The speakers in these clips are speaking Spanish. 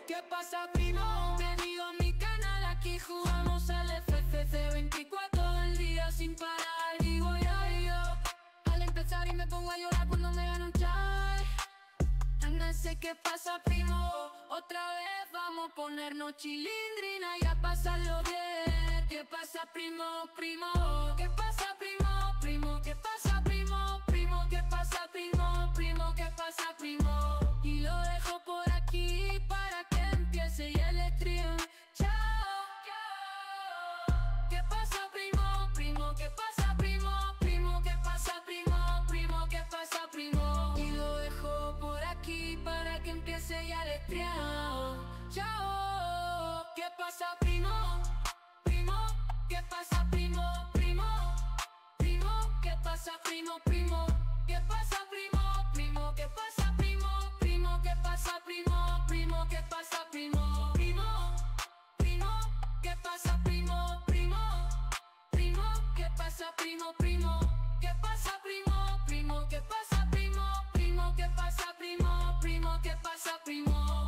¿Qué pasa, primo? Bienvenido a mi canal, aquí jugamos al FCC 24 el día sin parar. Digo yo, al empezar y me pongo a llorar cuando me gano un chai. No sé qué pasa, primo, otra vez vamos a ponernos chilindrina y a pasarlo bien. ¿Qué pasa, primo, primo? ¿Qué pasa, primo, primo? ¿Qué pasa, primo, primo? ¿Qué pasa, primo, primo? ¿Qué pasa, primo? Y lo dejo por aquí para que empiece y el stream. Chao. ¿Qué pasa, primo, primo? ¿Qué pasa, primo, primo? ¿Qué pasa, primo, primo? ¿Qué pasa, primo? Y lo dejo por aquí para que empiece ya el stream. Chao. ¿Qué pasa, primo, primo? ¿Qué pasa, primo, primo? Primo, ¿qué pasa, primo, primo? ¿Qué pasa, primo, primo? ¿Qué pasa, primo, primo? ¿Qué pasa, primo, primo? ¿Qué pasa, primo, primo? Primo, ¿qué pasa, primo, primo? Primo, ¿qué pasa, primo, primo? ¿Qué pasa, primo, primo? ¿Qué pasa, primo, primo? ¿Qué pasa, primo, primo? ¿Qué pasa, primo?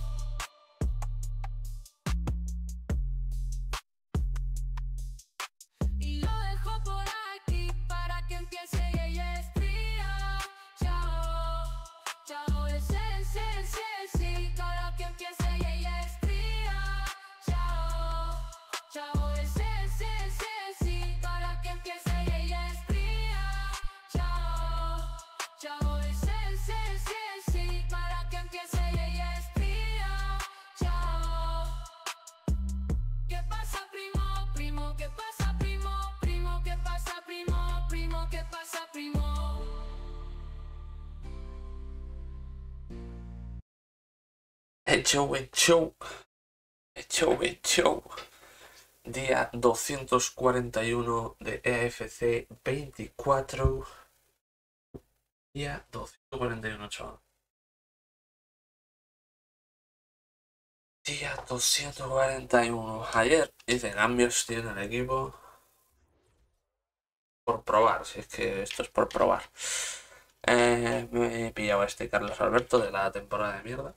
Y lo dejo por aquí para que empiece y ella estría. Chao, chao, sí, para que empiece y ella estría. Chao, chao, sí, para que empiece y ella estría. Chao, chao, sí, para que empiece y ella estría. Chao. ¿Qué pasa, primo, primo? ¿Qué pasa, primo, primo? ¿Qué pasa, primo, primo? ¿Qué pasa, primo? Hecho. Día 241 de EFC 24. Día 241, chaval. Día 241. Ayer hice cambios, tío, en el equipo. Por probar, si es que esto es por probar. Me he pillado a este Carlos Alberto de la temporada de mierda.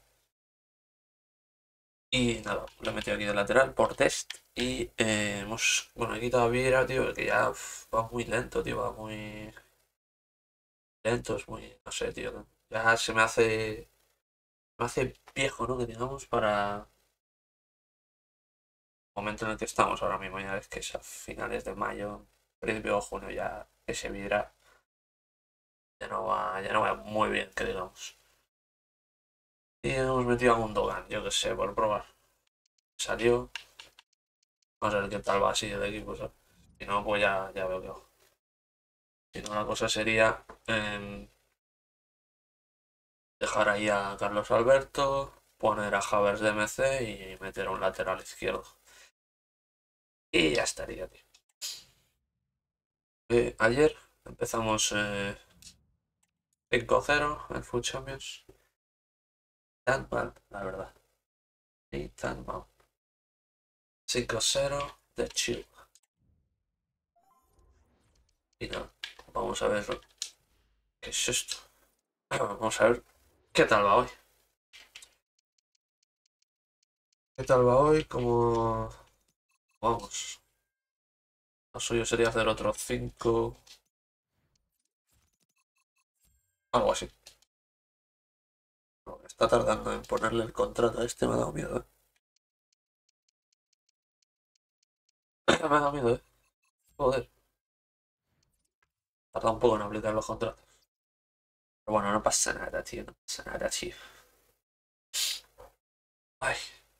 Y nada, lo he metido aquí de lateral por test. Y bueno, he quitado a Vieira, tío, que ya va muy lento, tío, va muy lento, es muy, no sé, tío. Ya me hace viejo, ¿no? Que digamos para el momento en el que estamos ahora mismo, ya es que es a finales de mayo, principio de junio, ya ese Vieira ya no va muy bien, que digamos. Y hemos metido a Gundogan, yo que sé, por probar. Salió. Vamos a ver qué tal va así el equipo, ¿sabes? Si no, pues ya veo que hago. Si no, la cosa sería dejar ahí a Carlos Alberto, poner a Havertz de MC y meter a un lateral izquierdo. Y ya estaría, tío. Ayer empezamos 5-0 en Food Champions. Tan mal, la verdad. Ni tan mal. 5-0 de chill. Y nada, vamos a ver qué es esto. Vamos a ver qué tal va hoy. ¿Qué tal va hoy? Como vamos. Lo suyo sería hacer otro 5. Algo así. No, está tardando en ponerle el contrato a este, me ha dado miedo, Me ha dado miedo, Joder. Tarda un poco en aplicar los contratos. Pero bueno, no pasa nada, tío. No pasa nada, tío. Ay.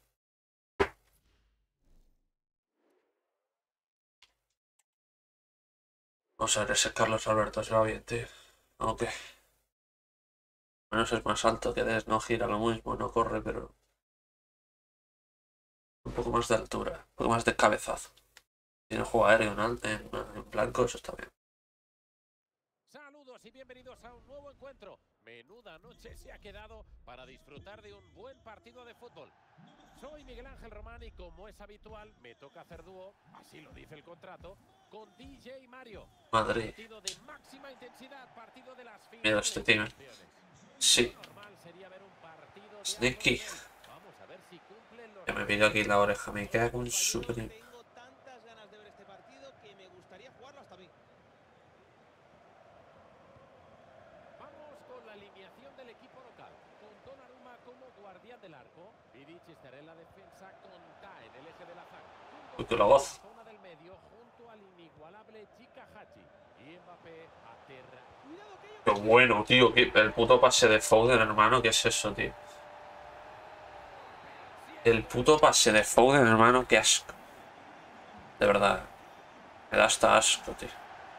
Vamos a ver, ese Carlos Alberto se va bien, tío. Aunque menos es más alto que Des, no gira lo mismo, no corre, pero un poco más de altura, un poco más de cabezazo. Tiene juego aéreo en blanco, eso está bien. Saludos y bienvenidos a un nuevo encuentro. Menuda noche se ha quedado para disfrutar de un buen partido de fútbol. Soy Miguel Ángel Román y como es habitual me toca hacer dúo, así lo dice el contrato, con DJ Mario. Madrid. Partido de máxima intensidad, partido de las finales. Miedo este team. Sí. Lo normal sería ver un partido de Sneaky. Vamos a ver si Ya me pica aquí la oreja, me cago en su... Tengo tantas ganas de ver este partido que me gustaría jugarlo hasta a mí. Vamos con la alineación del equipo local. Con Donnarumma como guardián del arco. Vidic estará en la defensa con Ta en el eje de la zaga. Uy, que la voz. Zona del medio junto al inigualable Chika Hachi. Y Mbappé aterra. Cuidado que Qué bueno, tío. El puto pase de Foden, hermano. ¿Qué es eso, tío? El puto pase de Foden, hermano. Qué asco. De verdad. Me da hasta asco, tío.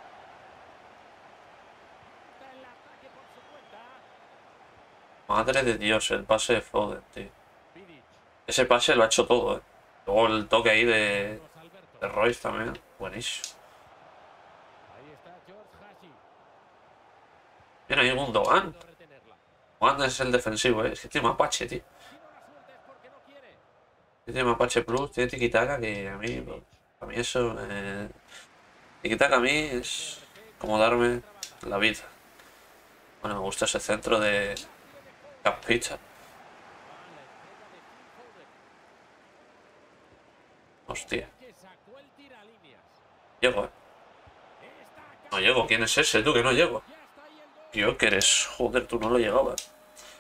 El ataque por su cuenta. Madre de Dios, el pase de Foden, tío. Vidic. Ese pase lo ha hecho todo, eh. Luego el toque ahí de Carlos Alberto. Royce también. Buenísimo. Ahí está George Hachi. Mira, hay un Gundogan. Pudo retenerla. Gundogan es el defensivo, eh. Es que tiene mapache, tío. Si no la suelta es porque no quiere. Tiene mapache plus, tiene tiki-taka que a mí... A mí eso... Tiki-taka a mí es como darme la vida. Bueno, me gusta ese centro de Capita. Va la entrega de Phil Foden. Hostia. Que sacó el tiralíneas. Llego, eh. Está No llego. ¿Quién es ese? Tú que no llego. Ya está ahí el gol. Tío, que eres... Joder, tú no lo llegabas.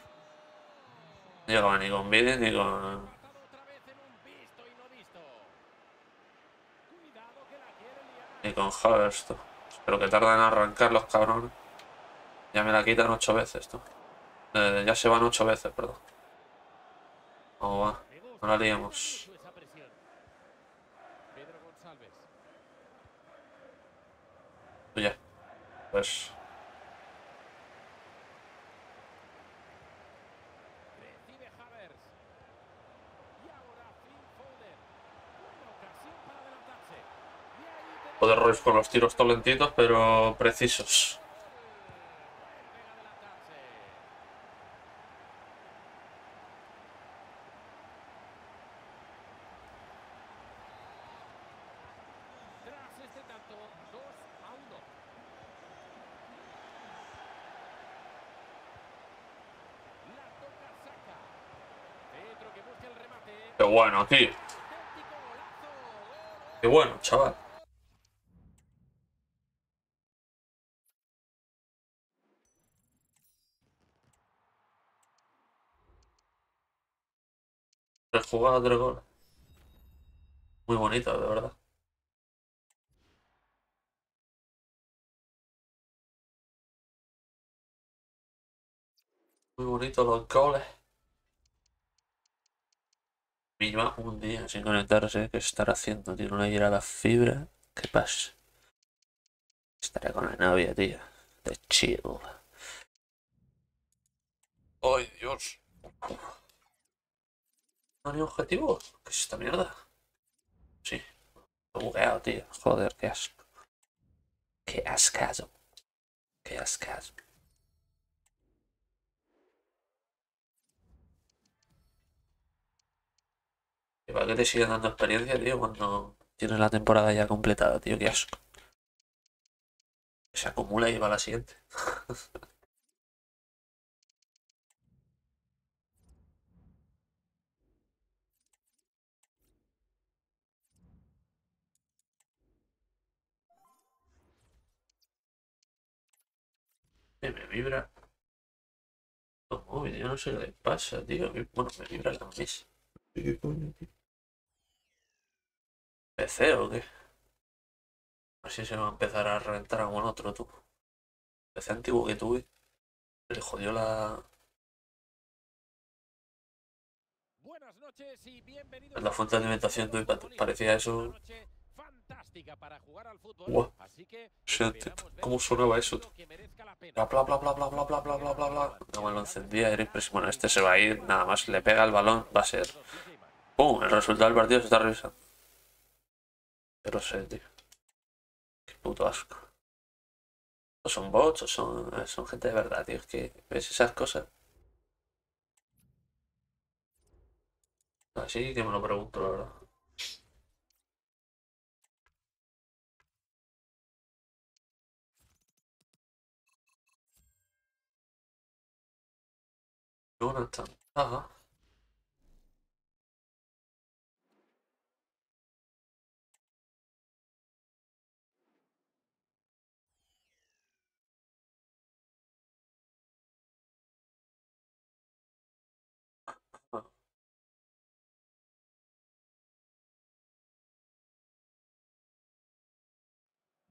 No llegaba ni con Vini ni con... Empatado otra vez en un visto y no visto. Cuidado que la quiere liar. Ni con Havertz, tú. Espero que tarden en arrancar los cabrones. Ya me la quitan 8 veces, tú. Ya se van 8 veces, perdón. ¿Cómo va? Me gusta, No la me liemos. gusta mucho esa presión. Pedro González. Tú ya. Pues... Recibe Havertz. Y ahora Phil Foden. Buena ocasión para adelantarse. Y ahí tenemos Joder, Royce con los tiros todo lentitos, pero precisos. vuelven a adelantarse. Tras este tanto, 2-1. La toca Saka. Pedro que busca el remate. Qué bueno, tío. Auténtico golazo. Gol. Qué bueno, chaval. Tres jugadas, 3 goles. Muy bonito, de verdad. Muy bonitos los goles. Me lleva un día sin conectarse. ¿Qué estará haciendo, tío? No le llega la fibra. ¿Qué pasa? Estaré con la novia, tío. De chill. ¡Ay, Dios! ¿No hay objetivo? ¿Qué es esta mierda? Sí. He bugueado, tío. Joder, qué asco. Qué ascazo. Qué ascazo. ¿Y para qué te siguen dando experiencia, tío, cuando tienes la temporada ya completada, tío? Qué asco. Se acumula y va a la siguiente. Me vibra. Los móviles, yo no sé qué le pasa, tío. Bueno, me vibra la mesa. ¿Qué coño, tío? ¿PC o qué? Así se va a empezar a reventar algún otro, tú. PC antiguo que tuve. Le jodió la... Buenas noches y bienvenidos La fuente de alimentación, tú, y parecía eso... Una noche fantástica para jugar al fútbol. Guau. Así que Shit, esperamos ver ¿cómo un sonaba eso, partido que merezca la pena. Bla bla bla bla bla bla bla bla bla bla. No me lo encendía, era impresionante. Bueno, este se va a ir, nada más le pega el balón, va a ser. ¡Pum! El resultado del partido se está revisando. Pero sé, tío. Qué puto asco. O son bots o son gente de verdad, tío. Es que ves esas cosas. Así que me lo pregunto, la verdad. Jonathan. Ah.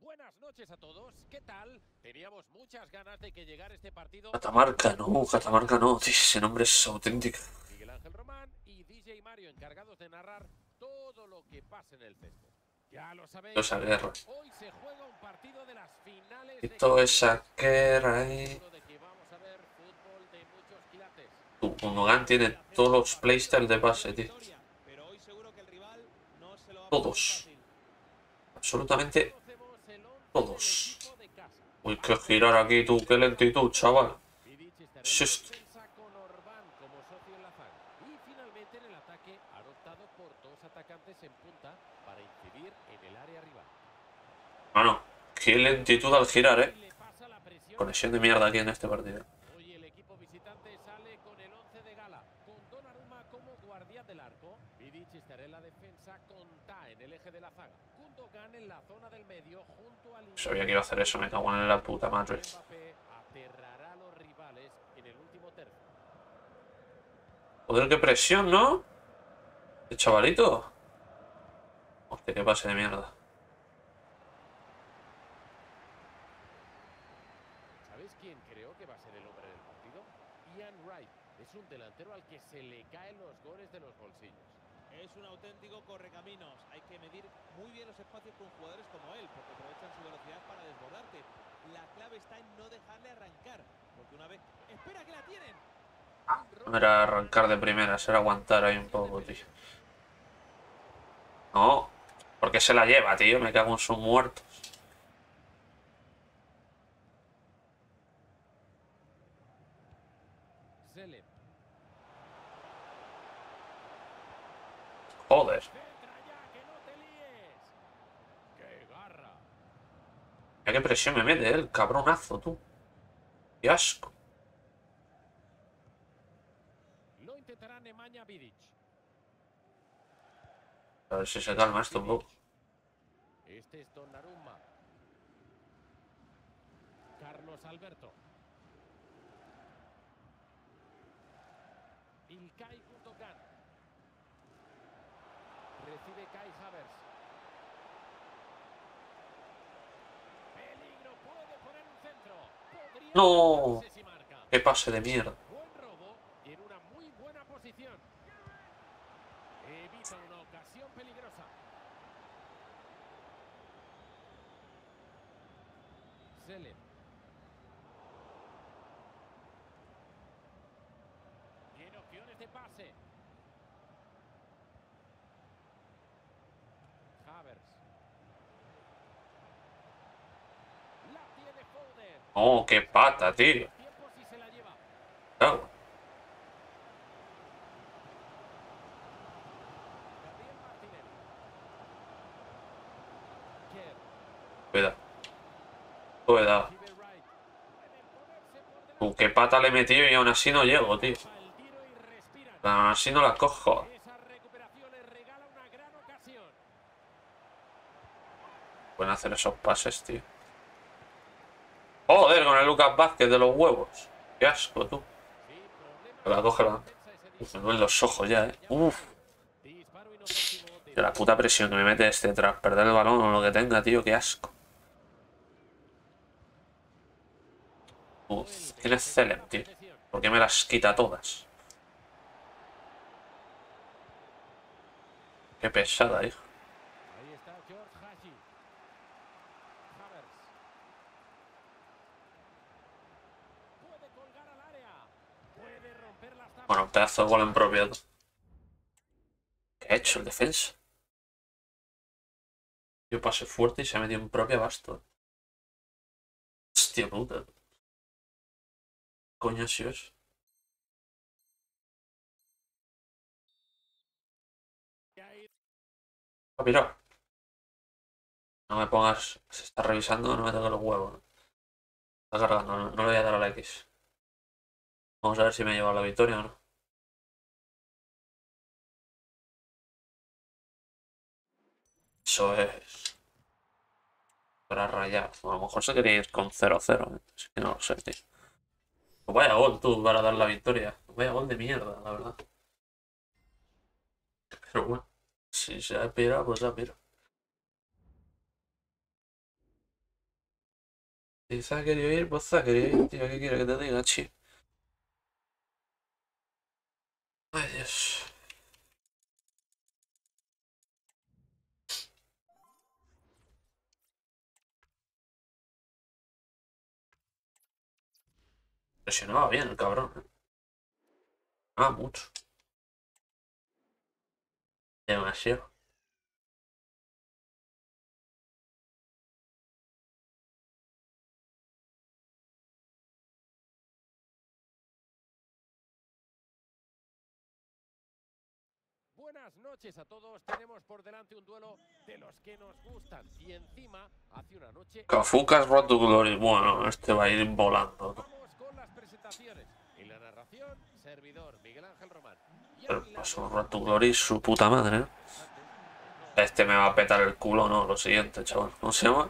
Buenas noches a todos. ¿Qué tal? Teníamos muchas ganas de que llegara este partido. Catamarca no, tío, ese nombre es auténtico. Miguel Ángel Román y DJ Mario encargados de narrar todo lo que pasa en el césped. Ya lo sabéis. Esa guerra. Hoy se juega un partido de las finales Y de toda campeones. esa guerra ahí. Seguro de que vamos a ver fútbol de muchos quilates. Gundogan tiene todos los playstyles de base, tío. Pero hoy seguro que el rival no se lo va a Todos. poner fácil. Absolutamente Conocemos el once todos. del equipo de casa. Uy, que girar aquí tú, qué lentitud, chaval. Vidic estará ¿Qué es en esto? defensa con Orbán como socio en la zaga. Y finalmente en el ataque han optado por dos atacantes en punta para incidir en el área rival. Bueno, qué lentitud al girar, Y le pasa la presión. Conexión de mierda aquí en este partido. Hoy el equipo visitante sale con el 11 de gala, con Donnarumma como guardián del arco. Vidic estará en la defensa con Ta en el eje de la zaga. Gundogan en la zona del medio junto al... Sabía que iba a hacer eso, me cago en la puta madre. Mbappé aterrará a los rivales en el último tercio. Joder, qué presión, ¿no? ¿Qué chavalito? Hostia, qué pase de mierda. ¿Sabéis quién creo que va a ser el hombre del partido? Ian Wright. Es un delantero al que se le caen los goles de los bolsillos. Es un auténtico correcaminos. Hay que medir muy bien los espacios con jugadores como él, porque aprovechan su velocidad para desbordarte. La clave está en no dejarle arrancar, porque una vez... ¡Espera que la tienen! No era arrancar de primeras, era aguantar ahí un poco, tío. No, porque se la lleva, tío, me cago en sus muertos. Zelen. Joder. ¡Centra ya, que no te líes! ¡Qué garra! Mira qué presión me mete, el cabronazo, tú. Qué asco. Lo intentará Nemanja Vidic. A ver si se calma esto un poco. Este es Donnarumma. Carlos Alberto. Ilkay Gundogan. Recibe Kai Havertz. Peligro, puede poner un centro. Podría No. marcarse si marca. Qué pase de mierda. Buen robo y en una muy buena posición. Evita una ocasión peligrosa. Zelen. Tiene opciones de pase. Havertz. La tiene Foden. Oh, qué pata, tío. Tiempo si se la lleva. Cago. Gabriel Martinelli. Kerr. Cuidado. Cuidado. Recibe Wright. Pueden ponerse por delante. Qué pata le he metido y aún así no llego, tío. Pa' el tiro y respiran. Aún así no la cojo. Esa recuperación les regala una gran ocasión. Pueden hacer esos pases, tío. Joder, con el Lucas Vázquez de los huevos. Qué asco, tú. Sin problemas. Que la coge la... Defensa ese día. Uf, me duelen los ojos ya, Uf. Disparo inofensivo de De la puta presión que me mete este tras perder el balón o lo que tenga, tío. Qué asco. Uf, tienes Zelen, tío. ¿Por qué me las quita todas? Qué pesada, hijo. Ahí está George Haji. Havertz. Puede colgar al área. Puede romper las tapas. Bueno, pedazo de gol en propia. ¿Qué ha hecho el defensa? Yo pasé fuerte y se ha metido en propia basto. Hostia puta. Coño, si es. Y ahí Ah, mira. No me pongas. Se está revisando, no me toques los huevos. Está cargando, no le voy a dar a la X. Vamos a ver si me lleva la victoria o no. Eso es. Para rayar. O a lo mejor se quería ir con 0-0. Es que no lo sé, tío. Pues vaya gol tú para dar la victoria. Vaya gol de mierda, la verdad. Pero bueno. Si se ha pirado, pues se ha pirado. Si se ha querido ir, pues se ha querido ir, tío. ¿Qué quiere que te diga, chi? Ay, Dios. Presionaba bien el cabrón. Ah, mucho. Demasiado. Buenas noches a todos. Tenemos por delante un duelo de los que nos gustan. Y encima hace una noche... Cafucas Road to Glory. Bueno, este va a ir volando. Vamos con las presentaciones. En la narración, servidor Miguel Ángel Román. Pero pasó Road to Glory su puta madre, ¿eh? Este me va a petar el culo, no, lo siguiente, chaval. ¿Cómo se llama?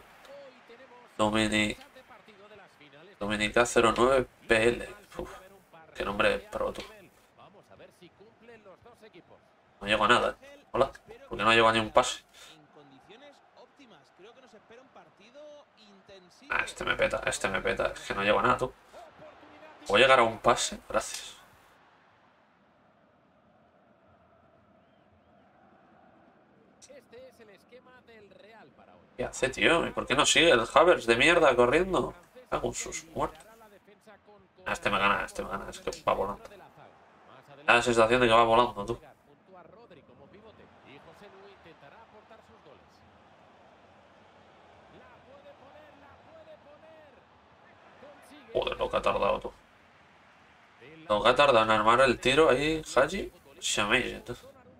Dominica 09 PL. Uf, qué nombre pro, tú. No llego a nada, ¿eh? Hola. ¿Por qué no llego a ni un pase? Ah, este me peta, este me peta. Es que no llego a nada, tú. ¿Puedo llegar a un pase? Gracias. Este es el esquema del Real para hoy. ¿Qué hace, tío? ¿Y por qué no sigue el Havertz de mierda corriendo? Hago sus muertos. Ah, este me gana, es que va volando. Da la sensación de que va volando, tú. Joder, lo que ha tardado, tú. Lo que ha tardado en armar el tiro ahí, Haji. Se me dice, tú.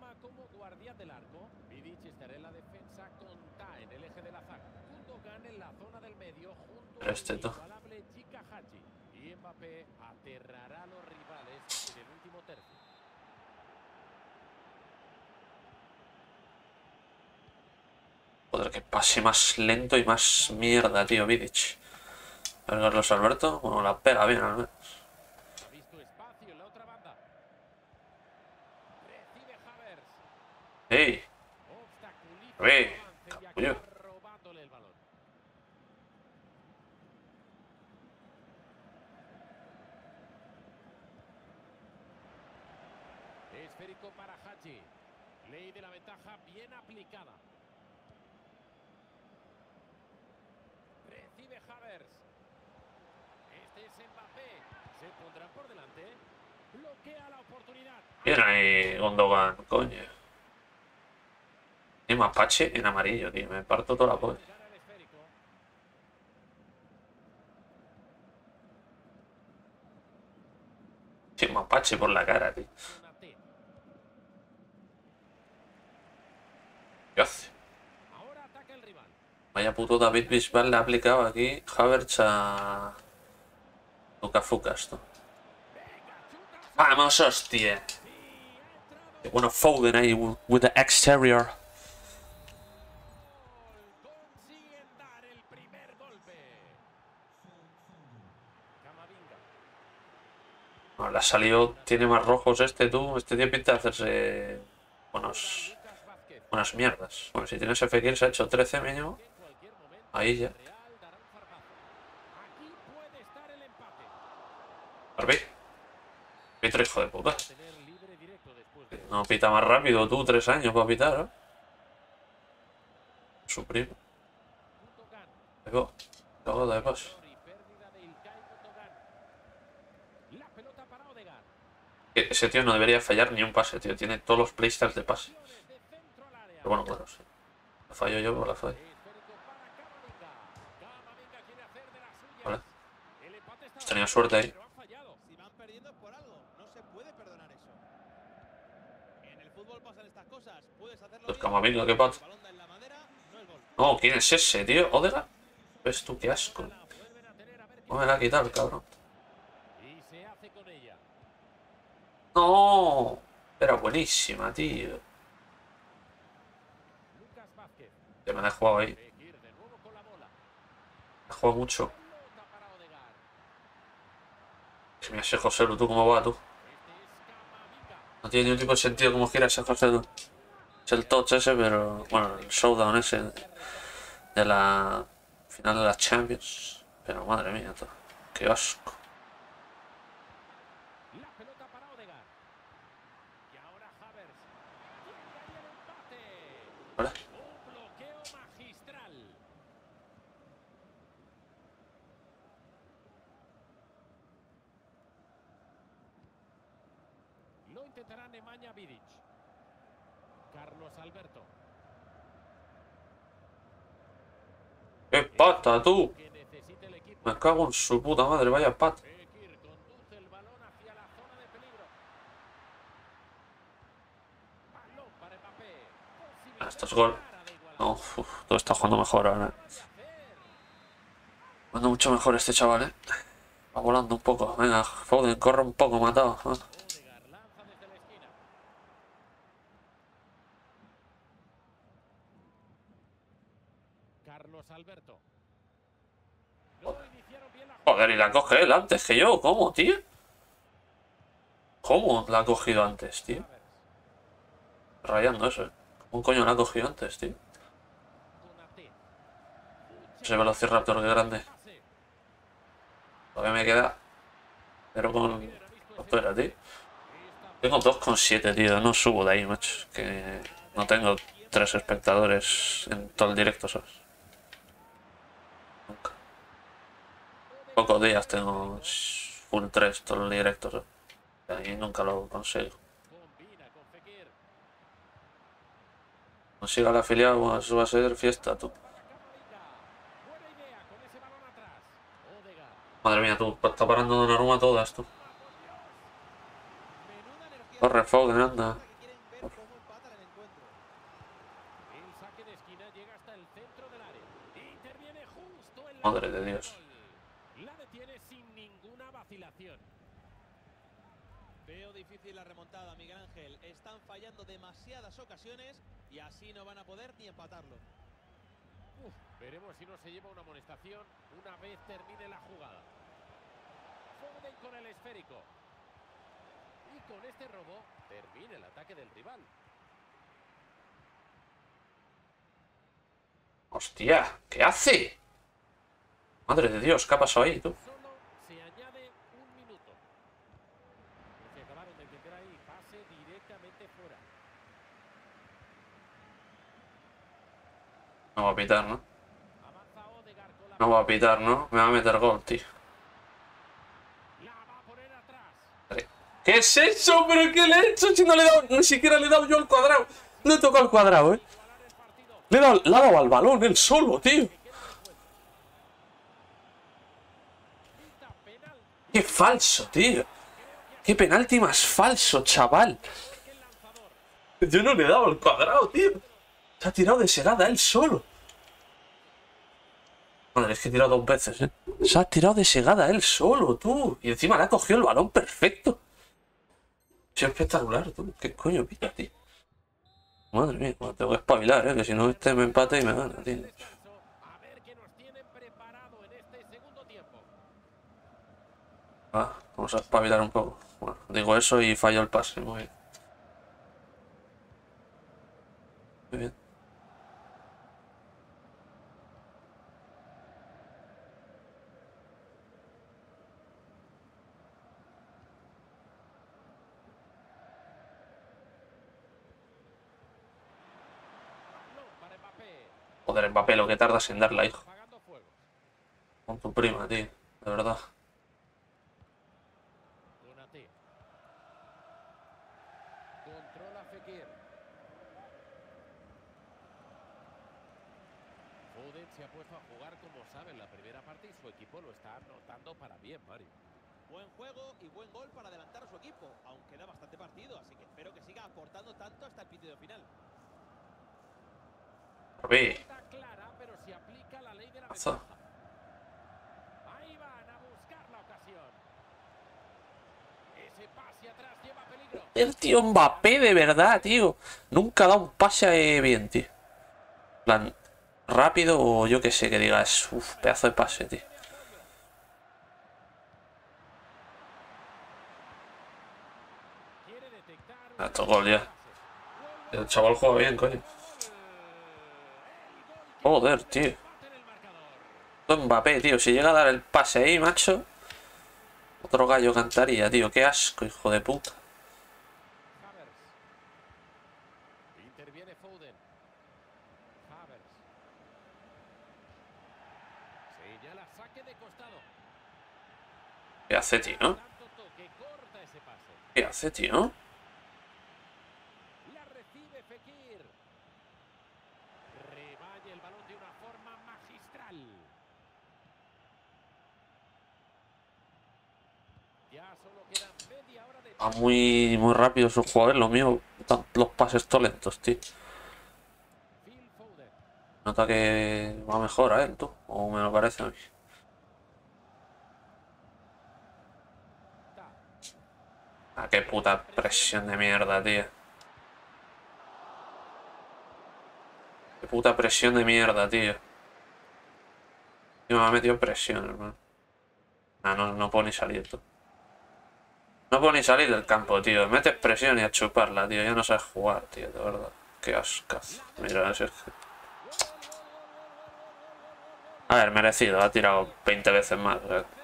Este, tú. Joder, que pase más lento y más mierda, tío, Vidic. A ver, Carlos Alberto. Bueno, la pega bien, al menos. ¡Ey! ¡Ey! ¡Capullo! Esférico para Haji. Ley de la ventaja bien aplicada. Recibe Havertz. Este es Mbappé. Se pondrán por delante. Bloquea la oportunidad. Bien ahí, Gundogan, coño. Y mapache en amarillo, tío. Me parto toda la polla. Sí, mapache por la cara, tío. ¿Qué hace? Vaya puto David Bisbal le ha aplicado aquí Havertz a Lucas Fucas, ¿no? ¡Vamos, hostia! Qué bueno Foden ahí with the exterior. Bueno, le ha salido, tiene más rojos este, tú. Este tío pinta de hacerse buenas mierdas. Bueno, si tienes Fekir se ha hecho 13 mínimo. Ahí ya. Barbie. Pitro, hijo de puta. No pita más rápido, tú, 3 años para pitar, ¿eh? Su primo. Cago de paso. Ese tío no debería fallar ni un pase, tío. Tiene todos los playstyles de pase. Pero bueno, claro, sí. La fallo yo, pues la fallo. Vale. Pues tenía suerte ahí. Si van perdiendo es por algo. No se puede perdonar eso. En el fútbol pasan estas cosas. Puedes hacerlo Pues bien, Camavinga, qué pato. el balón da en la madera, no es gol. No, ¿quién es ese, tío? ¿Odegaard? ¿Ves tú qué asco? No me la ha quitado el cabrón. No, era buenísima, tío. Ya me la he jugado ahí. Me he jugado mucho. Que mira ese José Lu, tú cómo va, tú. No tiene ningún tipo de sentido cómo gira ese José Lu. Es el touch ese, pero bueno, el showdown ese de la final de las Champions. Pero madre mía, qué asco. La pelota para Odegaard. Y ahora Havertz. Llega ahí el empate. ¿Vale? Un bloqueo magistral. Lo intentará Nemanja Vidic. Carlos Alberto. ¡Qué pata, tú! Que necesita el equipo. Me cago en su puta madre, vaya pata. Fekir conduce el balón hacia la zona de peligro. Balón para Mbappé. Esto es gol. No, todo está jugando mejor ahora. Jugando mucho mejor este chaval, Va volando un poco. Venga, Foden, corre un poco, matado. Odegaard lanza desde la esquina. Carlos Alberto. No iniciaron bien la jugada. Joder, y la coge él antes que yo. ¿Cómo, tío? ¿Cómo la ha cogido antes, tío? Rayando eso, ¿Cómo coño la ha cogido antes, tío? Konaté. Ese Velociraptor, qué grande. Todavía me queda. Pero con. Espera, tío. Tengo 2,7, tío. No subo de ahí, macho. Que no tengo 3 espectadores en todo el directo, ¿sabes? Nunca. Pocos días tengo full 3 todo el directo, ¿sabes? Y nunca lo consigo. Combina con Fekir. Consiga el afiliado, bueno, eso va a ser fiesta, tú. Buena idea con ese balón atrás. Odegaard. Madre mía, tú, está parando de Donnarumma todas, tú. Menuda energía Corre, Foden, anda. que quieren ver cómo empatan el encuentro. El saque de esquina llega hasta el centro del área. Interviene justo en la Madre de zona Dios. gol. La detiene sin ninguna vacilación. Veo difícil la remontada, Miguel Ángel. Están fallando demasiadas ocasiones y así no van a poder ni empatarlo. Veremos si no se lleva una amonestación una vez termine la jugada. Foden con el esférico. Y con este robo termina el ataque del rival. Hostia, ¿qué hace? Madre de Dios, ¿qué ha pasado ahí, tú? Solo se añade un minuto. Se acabaron de meter ahí, pase directamente fuera. No va a pitar, ¿no? Avanza Odegaard con la No va a pitar, ¿no? Me va a meter gol, tío. La va a poner atrás. ¿Qué es eso? ¿Pero qué le he hecho? Si no le he dado, ni siquiera le he dado yo al cuadrado. No he tocado al cuadrado, Igualar el partido. Le ha dado al balón él solo, tío. Queda resuelto. Pita penal. Qué falso, tío. Qué penalti más falso, chaval. Que el lanzador. Yo no le he dado al cuadrado, tío. Se ha tirado de segada él solo. Madre, es que he tirado 2 veces, Se ha tirado de segada él solo, tú. Y encima le ha cogido el balón perfecto. Es espectacular, tú. ¿Qué coño pita, tío? Madre mía, bueno, tengo que espabilar, que si no este me empate y me gana, tío. Descanso. A ver qué nos tienen preparado en este segundo tiempo. Vamos a espabilar un poco. Bueno, digo eso y fallo el pase, muy bien. Muy bien. Balón para Mbappé. Joder, Mbappé, lo que tardas en darla, hijo. Apagando fuego. Con tu prima, tío. De verdad. Konaté. Controla Fekir. Foden se ha puesto a jugar como sabe en la primera parte y su equipo lo está anotando para bien, Mario. Buen juego y buen gol para adelantar a su equipo, aunque da bastante partido, así que espero que siga aportando tanto hasta el pitido final. Rubí. Está clara, pero se aplica la ley de la Mazo. ventaja. Ahí van a buscar la ocasión. Ese pase atrás lleva peligro. El tío Mbappé, de verdad, tío. Nunca da un pase bien, tío. En plan, rápido o yo que sé, que digas, uff, pedazo de pase, tío. Quiere detectar Esto gol ya. El chaval juega bien, coño. el gol Joder, tío. que empate en el marcador. Mbappé, tío. Si llega a dar el pase ahí, macho. Otro gallo cantaría, tío. Qué asco, hijo de puta. Havertz. Interviene Foden. Havertz. Señala saque de costado. ¿Qué hace, tío? Tanto toque, corta ese pase. ¿Qué hace, tío? La recibe Fekir. Rebaña el balón de una forma magistral. Ya solo quedan media hora de Va muy rápido su jugador. Lo mío, los pases todos lentos, tío. Phil Foden. Nota que va mejor a él, tú. O me lo parece a mí. Ta. Ah, qué puta presión de mierda, tío. Qué puta presión de mierda, tío. Tío, me ha metido presión, hermano. Ah, no puedo ni salir, tú. No puedo ni salir del campo, tío. Metes presión y a chuparla, tío. Ya no sabes jugar, tío, de verdad. Qué ascazo. Mira, ese... A ver, merecido. Ha tirado 20 veces más.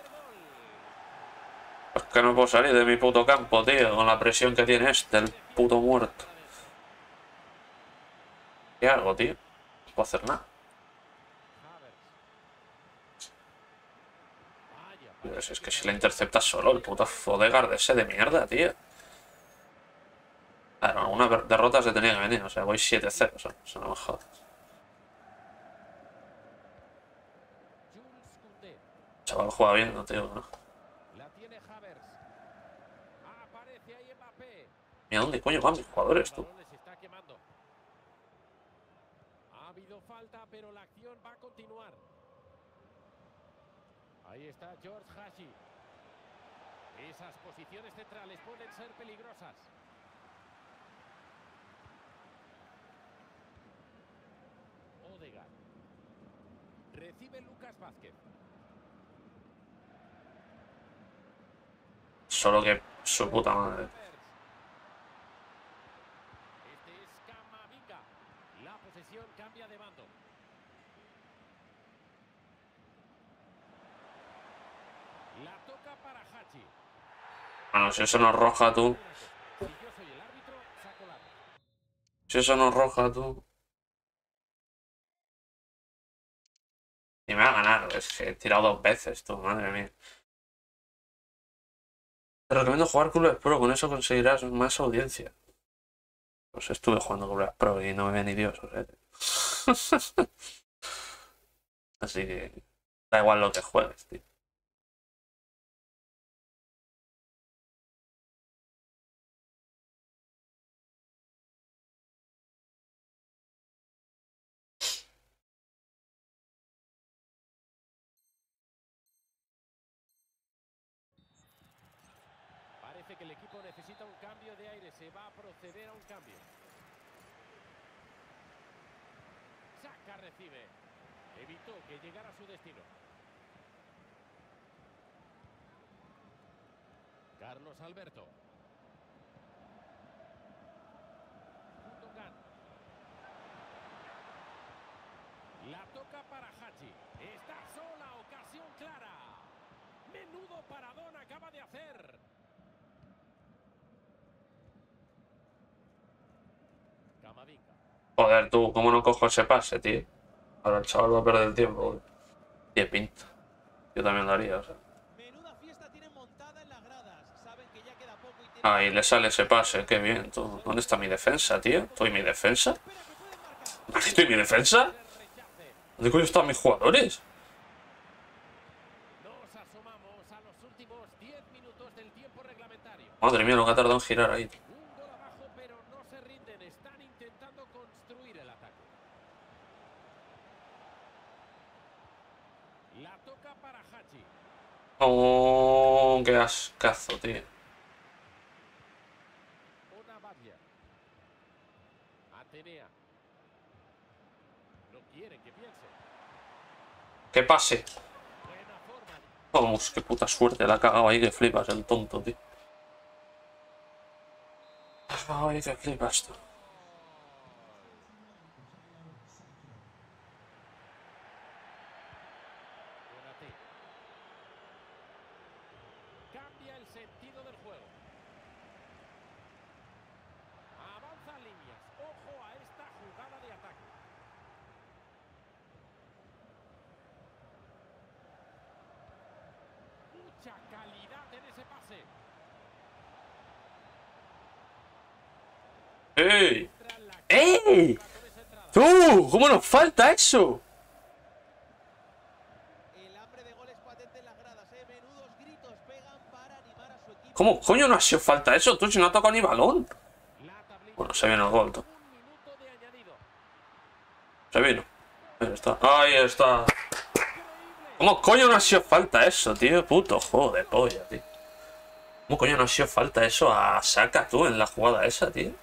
Es que no puedo salir de mi puto campo, tío. Con la presión que tiene este, el puto muerto. ¿Qué hago, tío? No puedo hacer nada. Pues es que si le interceptas solo, el puto Odegaard ese de mierda, tío. Claro, alguna derrota se tenía que venir. O sea, voy 7-0. Eso no me jodas. Chaval juega bien, no, tío, ¿no? La tiene Havertz. Aparece ahí Mbappé. Mira, ¿dónde coño van mis jugadores, tú? El balón les está quemando. Ha habido falta, pero la acción va a continuar. Ahí está George Hashi. Esas posiciones centrales pueden ser peligrosas. Odegaard. Recibe Lucas Vázquez. Solo que su puta madre. Este es Camavinga. La posesión cambia de bando. La toca para Hachi. Bueno, si eso no es roja, tú. Si yo soy el árbitro, saco la. Si eso no es roja, tú. Y me va a ganar. Es que he tirado 2 veces, tú. Madre mía. Te recomiendo jugar Clubes Pro. Con eso conseguirás más audiencia. Pues estuve jugando Clubes Pro y no me ve ni Dios, o sea. Así que da igual lo que juegues, tío. Parece que el equipo necesita un cambio de aire. Se va a proceder a un cambio. Saca, recibe. Evitó que llegara a su destino. Carlos Alberto. Gundogan. La toca para Hachi. Está sola, ocasión clara. Menudo paradón acaba de hacer. Camavinga. Joder, tú, ¿cómo no cojo ese pase, tío? Ahora el chaval va a perder el tiempo. Tiene pinta. Yo también lo haría, o sea. Menuda fiesta tienen montada en las gradas. Saben que ya queda poco y tienen Ahí le sale ese pase, qué bien, tú. ¿Dónde está mi defensa, tío? ¿Estoy mi defensa? Espera que pueden marcar. ¿Dónde estoy mi defensa? ¿Dónde coño están mis jugadores? Nos asomamos a los últimos 10 minutos del tiempo reglamentario. Madre mía, lo que ha tardado en girar ahí. Un gol abajo, pero no se rinden. Están intentando construir el ataque. La toca para Hachi. Oh, qué ascazo, tío. Una Badia. Atenea. No quieren que piense. ¡Qué pase! Buena forma. Vamos, qué puta suerte la ha cagado ahí, que flipas, el tonto, tío. La ha cagado ahí, que flipas, tú. pase. ¡Ey! Tras la ¡Ey! con esa entrada. ¡Tú! ¿Cómo nos falta eso? El hambre de gol es patente en las gradas, ¿eh? Menudos gritos pegan para animar a su equipo. ¿Cómo coño no ha sido falta eso? Tú, si no ha tocado ni balón. La tablilla Bueno, se viene el gol, tú. un minuto de añadido. Se vino. Ahí está. Ahí está. Increíble. ¿Cómo coño no ha sido falta eso, tío? Puto juego de polla, tío. ¿Cómo coño no ha sido falta eso a Saka, tú, en la jugada esa, tío?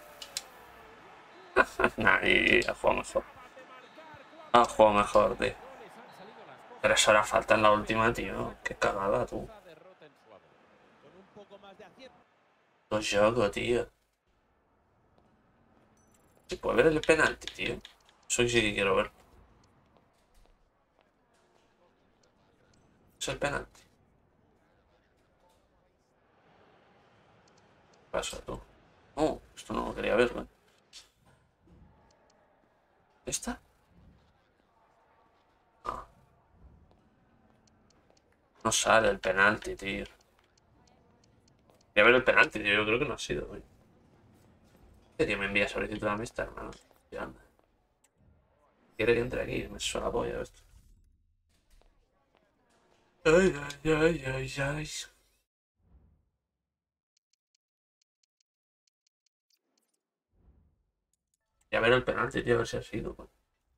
Nadie ha jugado mejor. Ha jugado mejor, tío. Goles han salido las cosas. Pero eso era falta en la última, tío. Qué cagada, tú. Esa derrota en suave. Con un poco más de acierto. Los yogo, tío. ¿Se puede ver el penalti, tío? Eso sí que quiero ver. Es el penalti. ¿Qué pasa, tú? Oh, esto no lo quería ver, ¿eh? ¿Esta? Ah. No sale el penalti, tío. Quería ver el penalti, tío. Yo creo que no ha sido, güey. Este tío me envía solicitud de amistad, hermano. Ya anda. Quiere que entre aquí. Me suena la polla esto. Ay, ay, ay, ay, ay. Y a ver el penalti, tío, a ver si ha sido, güey.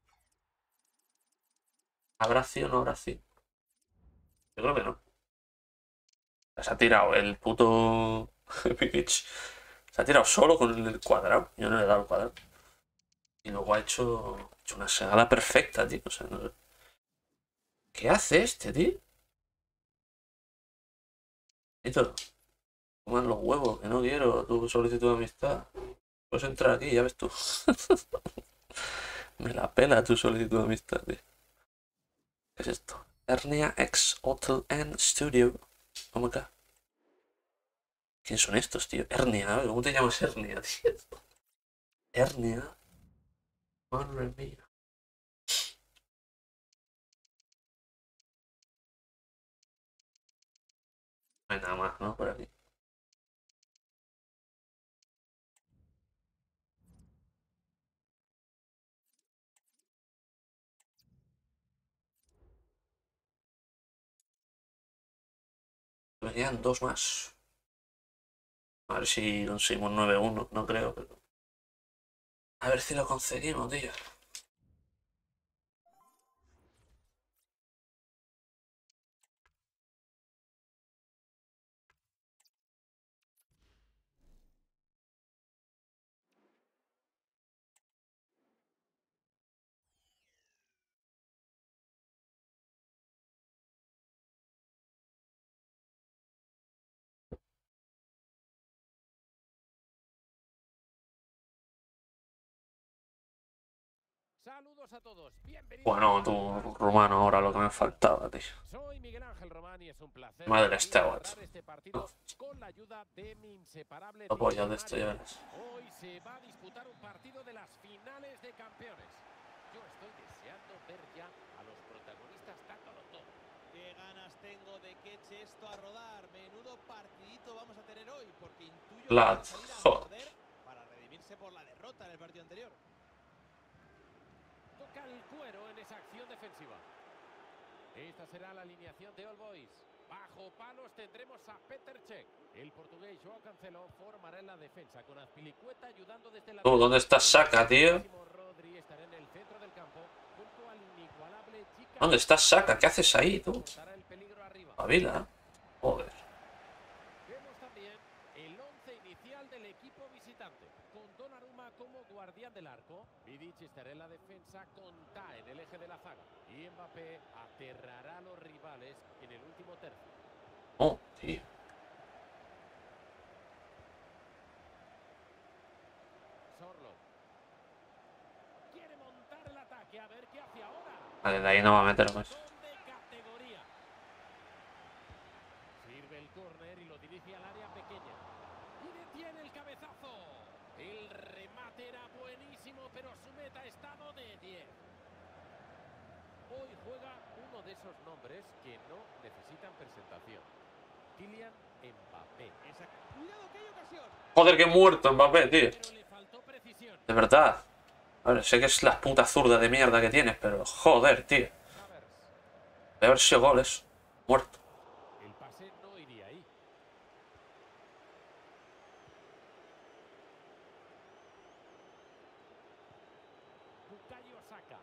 ¿Habrá sido o no habrá sido? Yo creo que no. Se ha tirado el puto Pikic. Se ha tirado solo con el cuadrado. Yo no le he dado el cuadrado. Y luego ha hecho una segada perfecta, tío. O sea, no sé. ¿Qué hace este, tío? Tito, coman los huevos, que no quiero tu solicitud de amistad. Puedes entrar aquí, ya ves tú. Me la pela tu solicitud de amistad, tío. ¿Qué es esto? Hernia X Hotel and Studio. ¿Cómo acá? ¿Quién son estos, tío? Hernia, ¿cómo te llamas Hernia, tío? Hernia. Madre mía. No hay nada más, ¿no? Por aquí. Me quedan dos más. A ver si conseguimos 9-1. No creo, pero... A ver si lo conseguimos, tío. Saludos a todos. Bienvenidos. Bueno, tú, rumano, ahora lo que me faltaba, tío. Soy Miguel Ángel Román y es un placer Madre poder Stewart. narrar este partido con la ayuda de mi inseparable Lo apoyo Diego de esto, ya Mario. verás. Hoy se va a disputar un partido de las finales de campeones. Yo estoy deseando ver ya a los protagonistas dándolo todo. Qué ganas tengo de que eche esto a rodar. Menudo partidito vamos a tener hoy, porque intuyo que van a salir a morder para redimirse por la derrota en el partido anterior. Toca el cuero en esa acción defensiva. Esta será la alineación de All Boys. Bajo palos tendremos a Petr Cech. El portugués Joao Cancelo formará en la defensa con Azpilicueta ayudando desde la... ¿Dónde está Saka, tío? Rodri estará en el centro del campo junto al inigualable Chica. ¿Dónde está Saka? ¿Qué haces ahí, tú? Botará el peligro arriba. Pavila. Joder. Vemos también el once inicial del equipo visitante, con Donnarumma como guardián del arco. Vidic estará en la defensa con Ta en el eje de la zaga. Y Mbappé aterrará a los rivales en el último tercio. Oh, tío. Sorlo. Quiere montar el ataque, a ver qué hace ahora. Vale, de ahí no va a meter más. Son de categoría. Sirve el córner y lo dirige al área pequeña. Y detiene el cabezazo. El remate era buenísimo, pero su meta ha estado de 10. Hoy juega uno de esos nombres que no necesitan presentación. Kylian Mbappé. Cuidado que hay ocasión. Joder, qué muerto Mbappé, tío. Pero le faltó precisión. De verdad. A ver, sé que es la puta zurda de mierda que tienes, pero joder, tío. Havertz. Debe haber sido goles. Muerto. El pase no iría ahí. Bukayo Saka.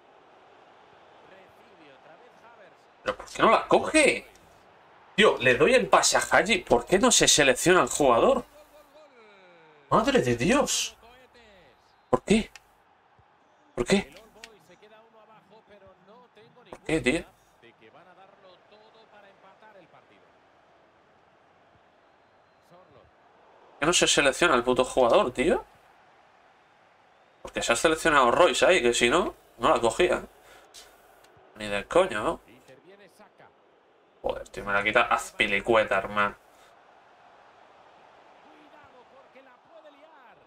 Recibe otra vez Havertz. ¿Pero por qué no la coge? Tío, le doy el pase a Haji. ¿Por qué no se selecciona el jugador? ¡Madre de Dios! ¿Por qué? ¿Por qué? El All Boys se queda uno abajo, pero no tengo ninguna ¿Qué, tío? duda de que van a darlo todo para empatar el partido. Sorloth. ¿Por qué no se selecciona el puto jugador, tío? Porque se ha seleccionado Royce ahí, que si no, no la cogía. Ni de coño, ¿no? Interviene Saka. Joder, tío, me la quita Azpilicueta, hermano. Cuidado porque la puede liar.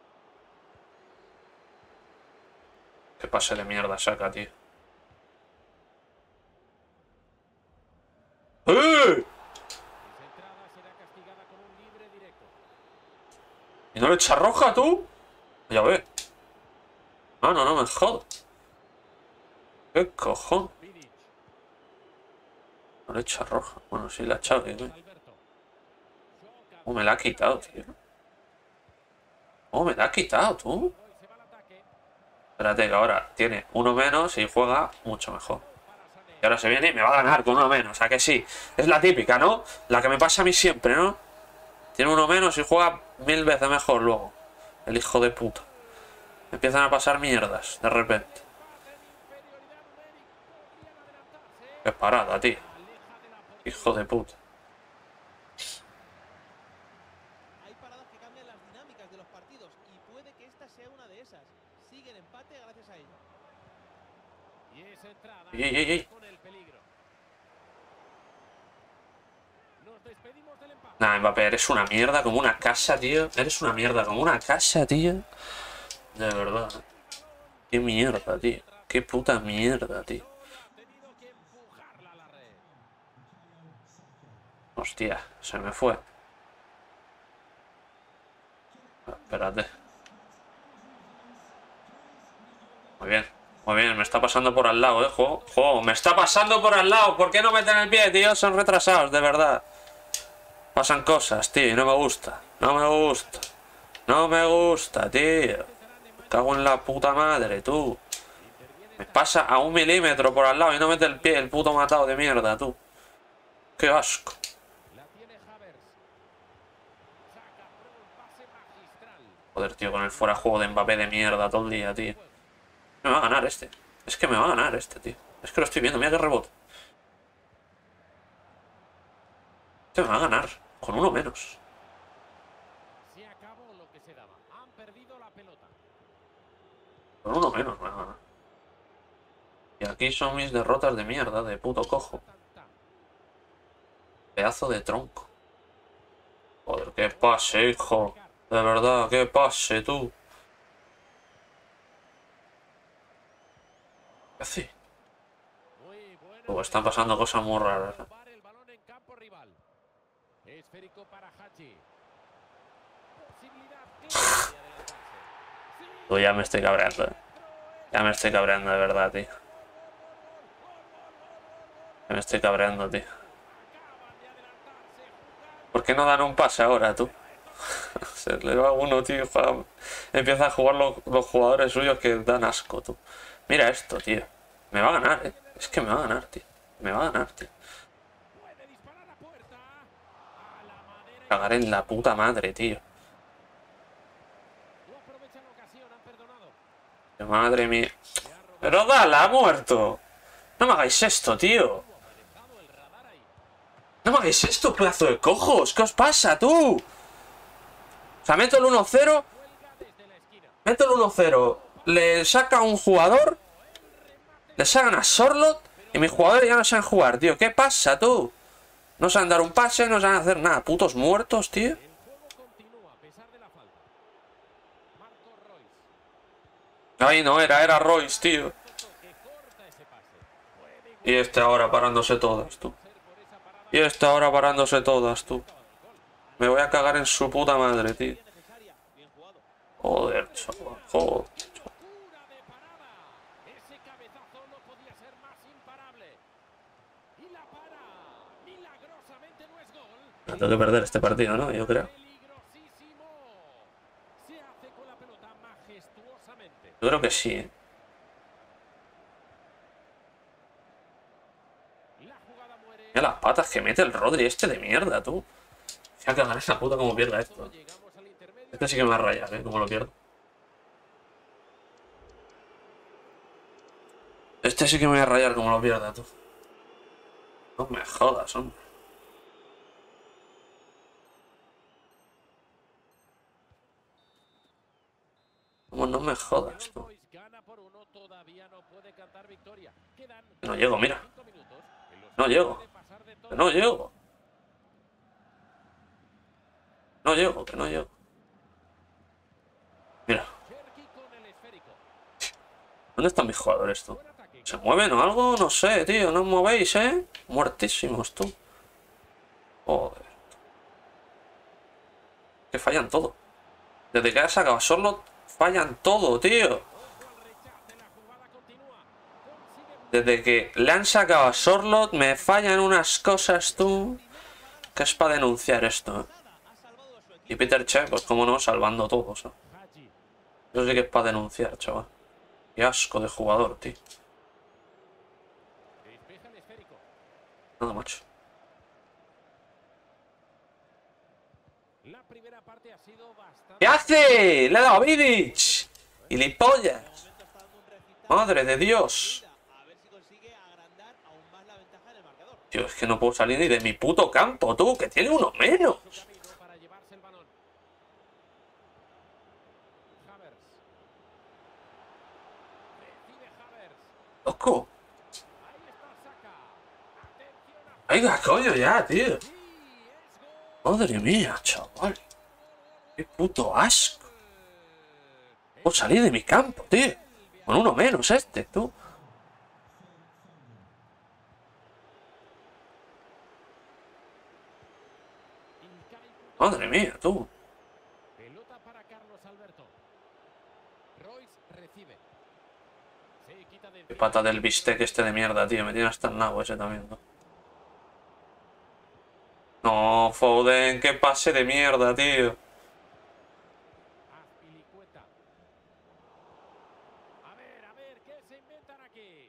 Qué pase de mierda saca, tío. ¡Eh! Esa entrada será castigada con un libre directo. ¿Y no le echa roja, tú? Ya ve. Ah, no, no me jodas. ¿Qué cojón? Vidic. No le echa roja. Bueno, sí la ha echado, tío. Alberto. ¿Cómo me la ha quitado, tío? ¿Cómo me la ha quitado, tú? Hoy se va al ataque. Espérate que ahora tiene uno menos y juega mucho mejor. Para Sané. Y ahora se viene y me va a ganar con uno menos. ¿A que sí? Es la típica, ¿no? La que me pasa a mí siempre, ¿no? Tiene uno menos y juega 1000 veces mejor luego. El hijo de puta. Me empiezan a pasar mierdas de repente. Inferioridad numérica. Podrían adelantarse. Qué parada, tío. Aleja de la portería. Hijo de puta. Hay paradas que cambian las dinámicas de los partidos y puede que esta sea una de esas. Sigue el empate gracias a ello. Y esa entrada Ey, ey, ey. con el peligro. Nos despedimos del empate. Nah, Mbappé, eres una mierda como una casa, tío. Eres una mierda como una casa, tío. De verdad. Qué mierda, tío. Qué puta mierda, tío. Ha tenido que empujarla a la red. Hostia, se me fue. Espérate. Muy bien. Muy bien, me está pasando por al lado, juego. Juego, me está pasando por al lado. ¿Por qué no meten el pie, tío? Son retrasados, de verdad. Pasan cosas, tío, y no me gusta. No me gusta. No me gusta, tío. Me cago en la puta madre, tú. Me pasa a 1 milímetro por al lado y no mete el pie, el puto matado de mierda, tú. Qué asco. La tiene Havertz. Saca prueba un pase magistral. Joder, tío, con el fuera juego de Mbappé de mierda todo el día, tío. Me va a ganar este. Es que me va a ganar este, tío. Es que lo estoy viendo, mira que rebote. Este me va a ganar. Con uno menos. Se acabó lo que se daba. Han perdido la pelota. Con uno menos me va a ganar. Y aquí son mis derrotas de mierda, de puto cojo. Tan, tan. Pedazo de tronco. Joder, qué pase, hijo. De verdad, qué pase, tú. ¿Qué hace? Muy buena. Están pasando cosas muy raras. Robar el balón en campo rival. Esférico para Haji. Posibilidad clara de adelantarse. Sí. Tú ya me estoy cabreando. Ya me estoy cabreando, de verdad, tío. Ya me estoy cabreando, tío. Acaban de adelantarse. ¿Por qué no dan un pase ahora, tú? Se le va uno, tío. Empieza a jugar los jugadores suyos que dan asco, tú. Mira esto, tío. Me va a ganar, Es que me va a ganar, tío. Me va a ganar, tío. Puede disparar a puerta. A la madera. Cagaré en la puta madre, tío. No aprovecha la ocasión. Han perdonado. Madre mía. Le ha robado. Pero dale, ha muerto. No me hagáis esto, tío. Ha dejado el radar ahí. No me hagáis esto, pedazo de cojos. ¿Qué os pasa, tú? O sea, meto el 1-0. Cuelga desde la esquina. Meto el 1-0. Le saca a un jugador. Le sacan a Sorloth. Y mis jugadores ya no saben jugar, tío. ¿Qué pasa, tú? No saben dar un pase, no saben hacer nada. Putos muertos, tío. El juego continúa a pesar de la falta. Marco Royce. Ahí no era Royce, tío. Que corta ese pase. Puede Y este ahora parándose todas, tú. ser por esa parada. Y esta ahora parándose todas, tú. Me voy a cagar en su puta madre, tío. Bien jugado. Joder, chaval. Joder. Locura de parada. Ese cabezazo no podía ser más imparable. Y la para. Milagrosamente no es gol. Tengo que perder este partido, ¿no? Yo creo. Peligrosísimo. Se hace con la pelota majestuosamente. Yo creo que sí, ¿eh? La jugada muere. Mira las patas que mete el Rodri este de mierda, tú. Se ha cagado esa puta como pierda esto. Llegamos al intermedio. Este sí que me va a rayar, ¿eh? Como lo pierdo. Este sí que me voy a rayar como lo pierda, tú. No me jodas, hombre. Como no me jodas, tú. Boys gana por 1, todavía no puede cantar victoria. Quedan No llego, mira. 5 minutos en los No que llego. puede pasar de todo. Que no llego. No llego, que no llego. Mira. Cherki con el esférico. ¿Dónde están mis jugadores, tú? Buen ataque. ¿Se mueven o algo? No sé, tío. No os movéis, ¿eh? Muertísimos, tú. Joder. Que fallan todo. Desde que ha sacado a Sorlot, fallan todo, tío. Ojo al rechace, la jugada continúa. Consigue Desde que le han sacado a Sorlot, me fallan unas cosas, tú. Que es para denunciar esto, ¿eh? Ha salvado a su equipo. Y Peter Cech, pues como no, salvando todos, ¿eh? Haji. Eso sí que es para denunciar, chaval. Qué asco de jugador, tío. Despeja el esférico. Nada, macho. La primera parte ha sido bastante. ¿Qué hace? Le ha dado a Vidic. Y lipollas. De momento está dando un recital. Madre de Dios. A ver si consigue agrandar aún más la ventaja en el marcador. Tío, es que no puedo salir ni de mi puto campo, tú, que tiene uno menos. Su camino para llevarse el balón. Havertz. Recibe Havertz. Loco. Ahí está Saka. Atención a Venga, coño, ya, tío. sí, es gol. Madre mía, chaval. Qué puto asco. Puedo salir de mi campo, tío. Con uno menos este, tú. Madre mía, tú. Pelota para Carlos Alberto. Royce recibe. Se quita de Qué pata del bistec este de mierda, tío. Me tiene hasta el nabo ese también, ¿no? No, Foden, qué pase de mierda, tío. Azpilicueta. A ver, ¿qué se inventan aquí?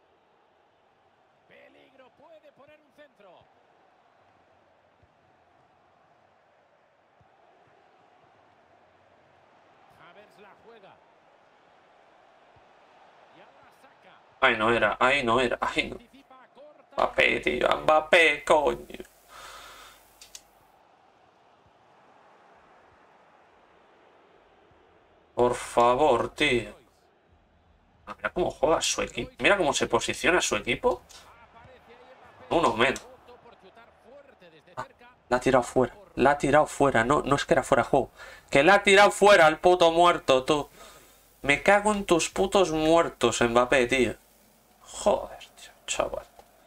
Peligro, puede poner un centro. Havertz la juega. Y ahora saca. Ahí no era, ahí no era, ahí no. Anticipa, corta. Mbappé, tío, Mbappé, coño. Por favor, tío. Royce. Ah, mira cómo juega su equipo. Mira cómo se posiciona su equipo. Aparece ahí Mbappé. Uno menos. Optó por chutar fuerte desde Ah, cerca. la ha tirado fuera. La ha tirado fuera. No, no es que era fuera de juego. Que la ha tirado fuera al puto muerto, tú. Me cago en tus putos muertos, Mbappé, tío. Joder, tío, chaval.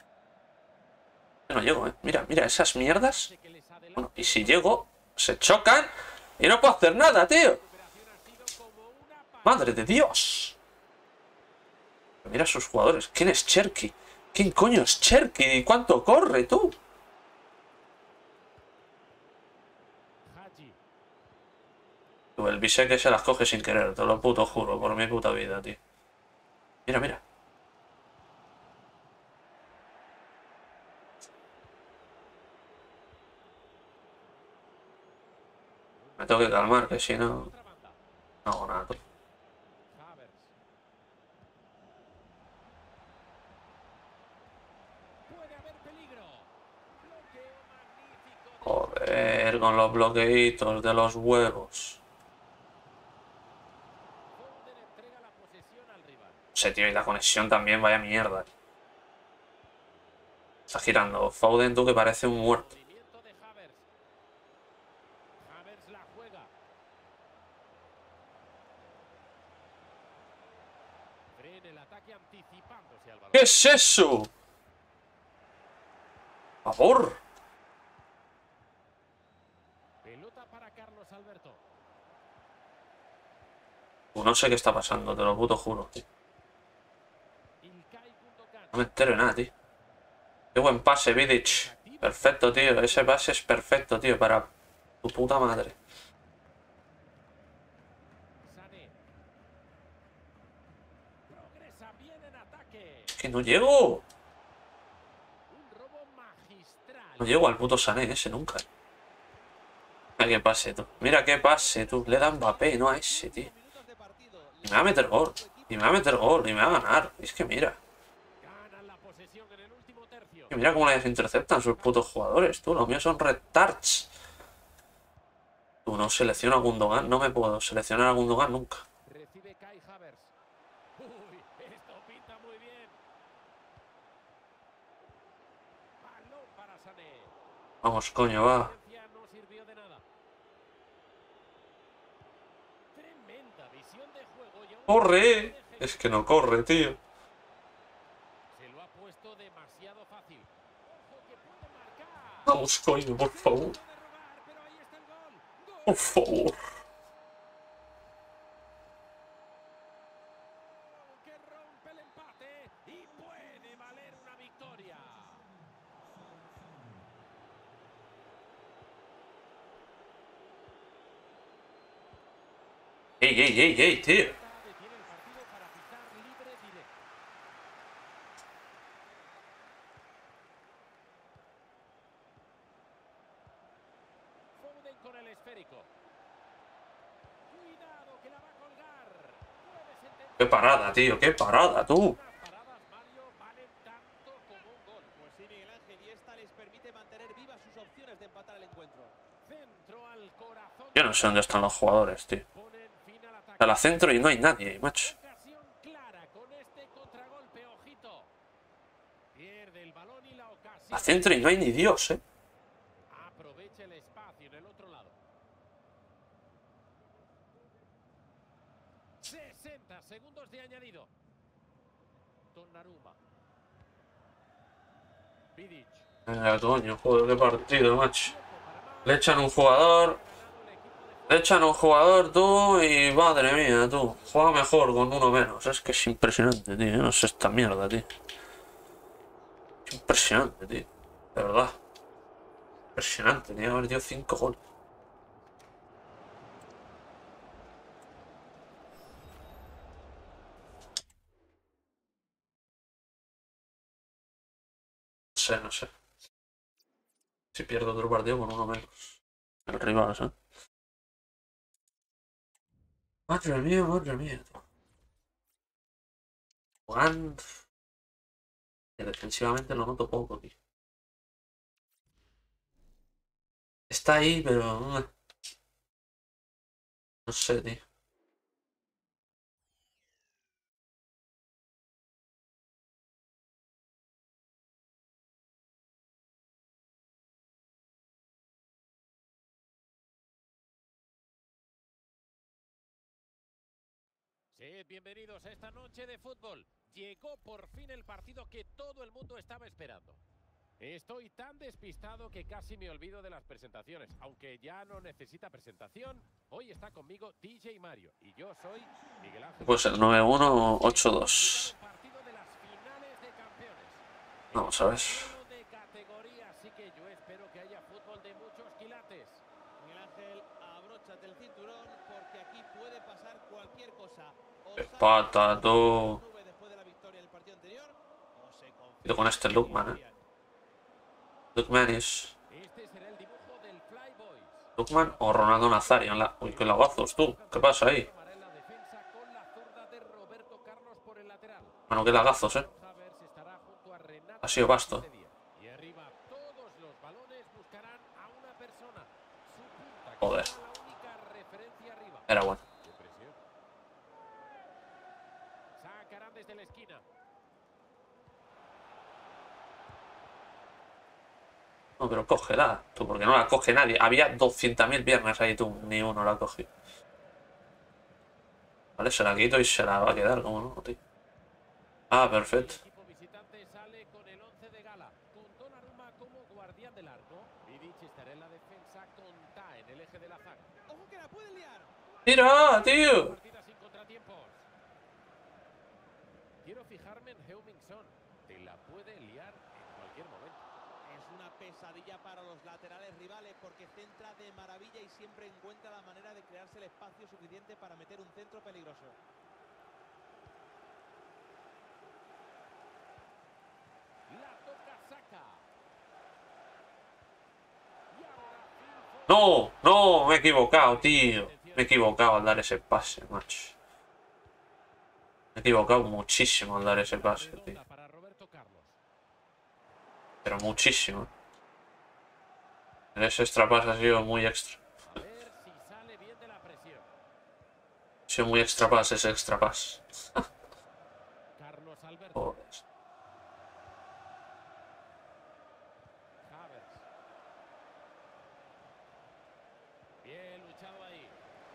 No llego, eh. Mira, mira, esas mierdas. Que les adelanta. Bueno, y si llego, se chocan y no puedo hacer nada, tío. La operación ha sido como una Madre de Dios. Mira a sus jugadores. ¿Quién es Cherki? ¿Quién coño es Cherki? ¿Y cuánto corre, tú? Haji. Tú, el bise que se las coge sin querer, te lo puto juro, por mi puta vida, tío. Mira, mira. Me tengo que calmar, que si no, Otra banda. no hago nada. Havertz. Puede haber peligro. Bloqueo magnífico. Joder, con los bloqueitos de los huevos. Foden entrega la posesión al rival. No sé, tío, y la conexión también, vaya mierda. Está girando Foden, tú, que parece un muerto. Movimiento de Havertz. Havertz la juega. Frena el ataque anticipándose al balón. ¿Qué es eso? Por favor. No sé qué está pasando, te lo puto juro, tío. No me entero de nada, tío. Qué buen pase, Vidic. Perfecto, tío. Ese pase es perfecto, tío, para tu puta madre. Progresa bien en ataque. Es que no llego. Un robo magistral. No llego al puto Sané ese nunca. Mira qué pase, tú. Mira qué pase, tú. Le dan Mbappé, no a ese, tío. Y me va a meter gol. Y me va a meter gol. Y me va a ganar. Y es que mira. Ganan la posesión en el último tercio. Que mira cómo les interceptan sus putos jugadores, tú. Los míos son retards. Tú no selecciono a Gundogan. No me puedo seleccionar a Gundogan nunca. Recibe Kai Havertz. Uy, esto pinta muy bien. Balón para Sané. Vamos, coño, va. No sirvió de nada. Tremenda visión de juego. Y aún ¡Corre! Es que no corre, tío. se lo ha puesto demasiado fácil. Ojo que puede marcar. Vamos, coño, por favor. Pero ahí está el gol. ¡Gol! Por favor. Que rompe el empate y puede valer una victoria. ¡Ey, ey, ey, ey, tío! Detiene el partido para pitar libre directo. Foden con el esférico. Cuidado que la va a colgar. Puede sentenciar. ¡Qué parada, tío! ¡Qué parada, tú! Unas paradas, Mario, valen tanto como un gol. Pues sí, Miguel Ángel, y esta les permite mantener vivas sus opciones de empatar el encuentro. Centro al corazón. Yo no sé dónde están los jugadores, tío. Ponen fin al ataque. A la centro y no hay nadie, macho. Ocasión clara con este contragolpe, ojito. Pierde el balón y la ocasión. A centro y no hay ni Dios, ¿eh? Aprovecha el espacio en el otro lado. 60 segundos de añadido. Donnarumma. Vidic. Venga, coño, joder, qué partido, macho. Le echan un jugador. Le echan un jugador, tú, y madre mía, tú. Juega mejor con uno menos. Es que es impresionante, tío. Yo no sé esta mierda, tío. Es impresionante, tío. De verdad. Impresionante, tío. Haber metido 5 goles. No sé, no sé. Si pierdo otro partido con uno menos. El rival, ¿eh? Madre mía, tío. Jugando. Defensivamente lo noto poco, tío. Está ahí, pero... No sé, tío. Sí, bienvenidos a esta noche de fútbol. Llegó por fin el partido que todo el mundo estaba esperando. Estoy tan despistado que casi me olvido de las presentaciones. Aunque ya no necesita presentación, hoy está conmigo DJ Mario. Y yo soy Miguel Ángel. Pues el 9-1 o 8-2. Partido de las finales de campeones. Vamos a ver. De categoría, así que yo espero que haya fútbol de muchos quilates. Miguel Ángel, abróchate el cinturón porque aquí puede pasar cualquier cosa. ¡Qué pata, tú! Después de la victoria del partido anterior, o se confía. Yo con este Lookman, ¿eh? Lookman es... Este será el dibujo del Fly Boys. Lookman o Ronaldo Nazario. Uy, qué lagazos, tú. ¿Qué pasa ahí? En la defensa con la zurda de Roberto Carlos por el lateral. Bueno, qué lagazos, ¿eh? Havertz estará junto a Renato. Ha sido basto. Y arriba todos los balones buscarán a una persona. Su punta, Joder. que será la única referencia arriba. Era bueno. Qué presión. Sacarán desde la esquina. No, pero cógela, tú, porque no la coge nadie. Había 200.000 piernas ahí, tú. Ni uno la cogió. Vale, se la quito y se la va a quedar, como no, tío. Ah, perfecto. El equipo visitante sale con el 11 de gala. Con Donnarumma como guardián del arco. Vidic estará en la defensa con Ta en el eje de la zaga. Ojo que la puede liar. ¡Tira, tío! Partida sin contratiempo. Quiero fijarme en Heung-min Son. Te la puede liar en cualquier momento. Es una pesadilla para los laterales rivales porque centra de maravilla y siempre encuentra la manera de crearse el espacio suficiente para meter un centro peligroso. La toca Saka. Y ahora Phil Foden. No, no, me he equivocado, tío. Me he equivocado al dar ese pase, macho. Me he equivocado muchísimo al dar ese pase, tío. Redonda para Roberto Carlos. Pero muchísimo. Ese extra pass ha sido muy extra. A ver si sale bien de la presión. Ha sido muy extra pass ese extra pass. Carlos Alberto. Joder. Havertz. Bien luchado ahí.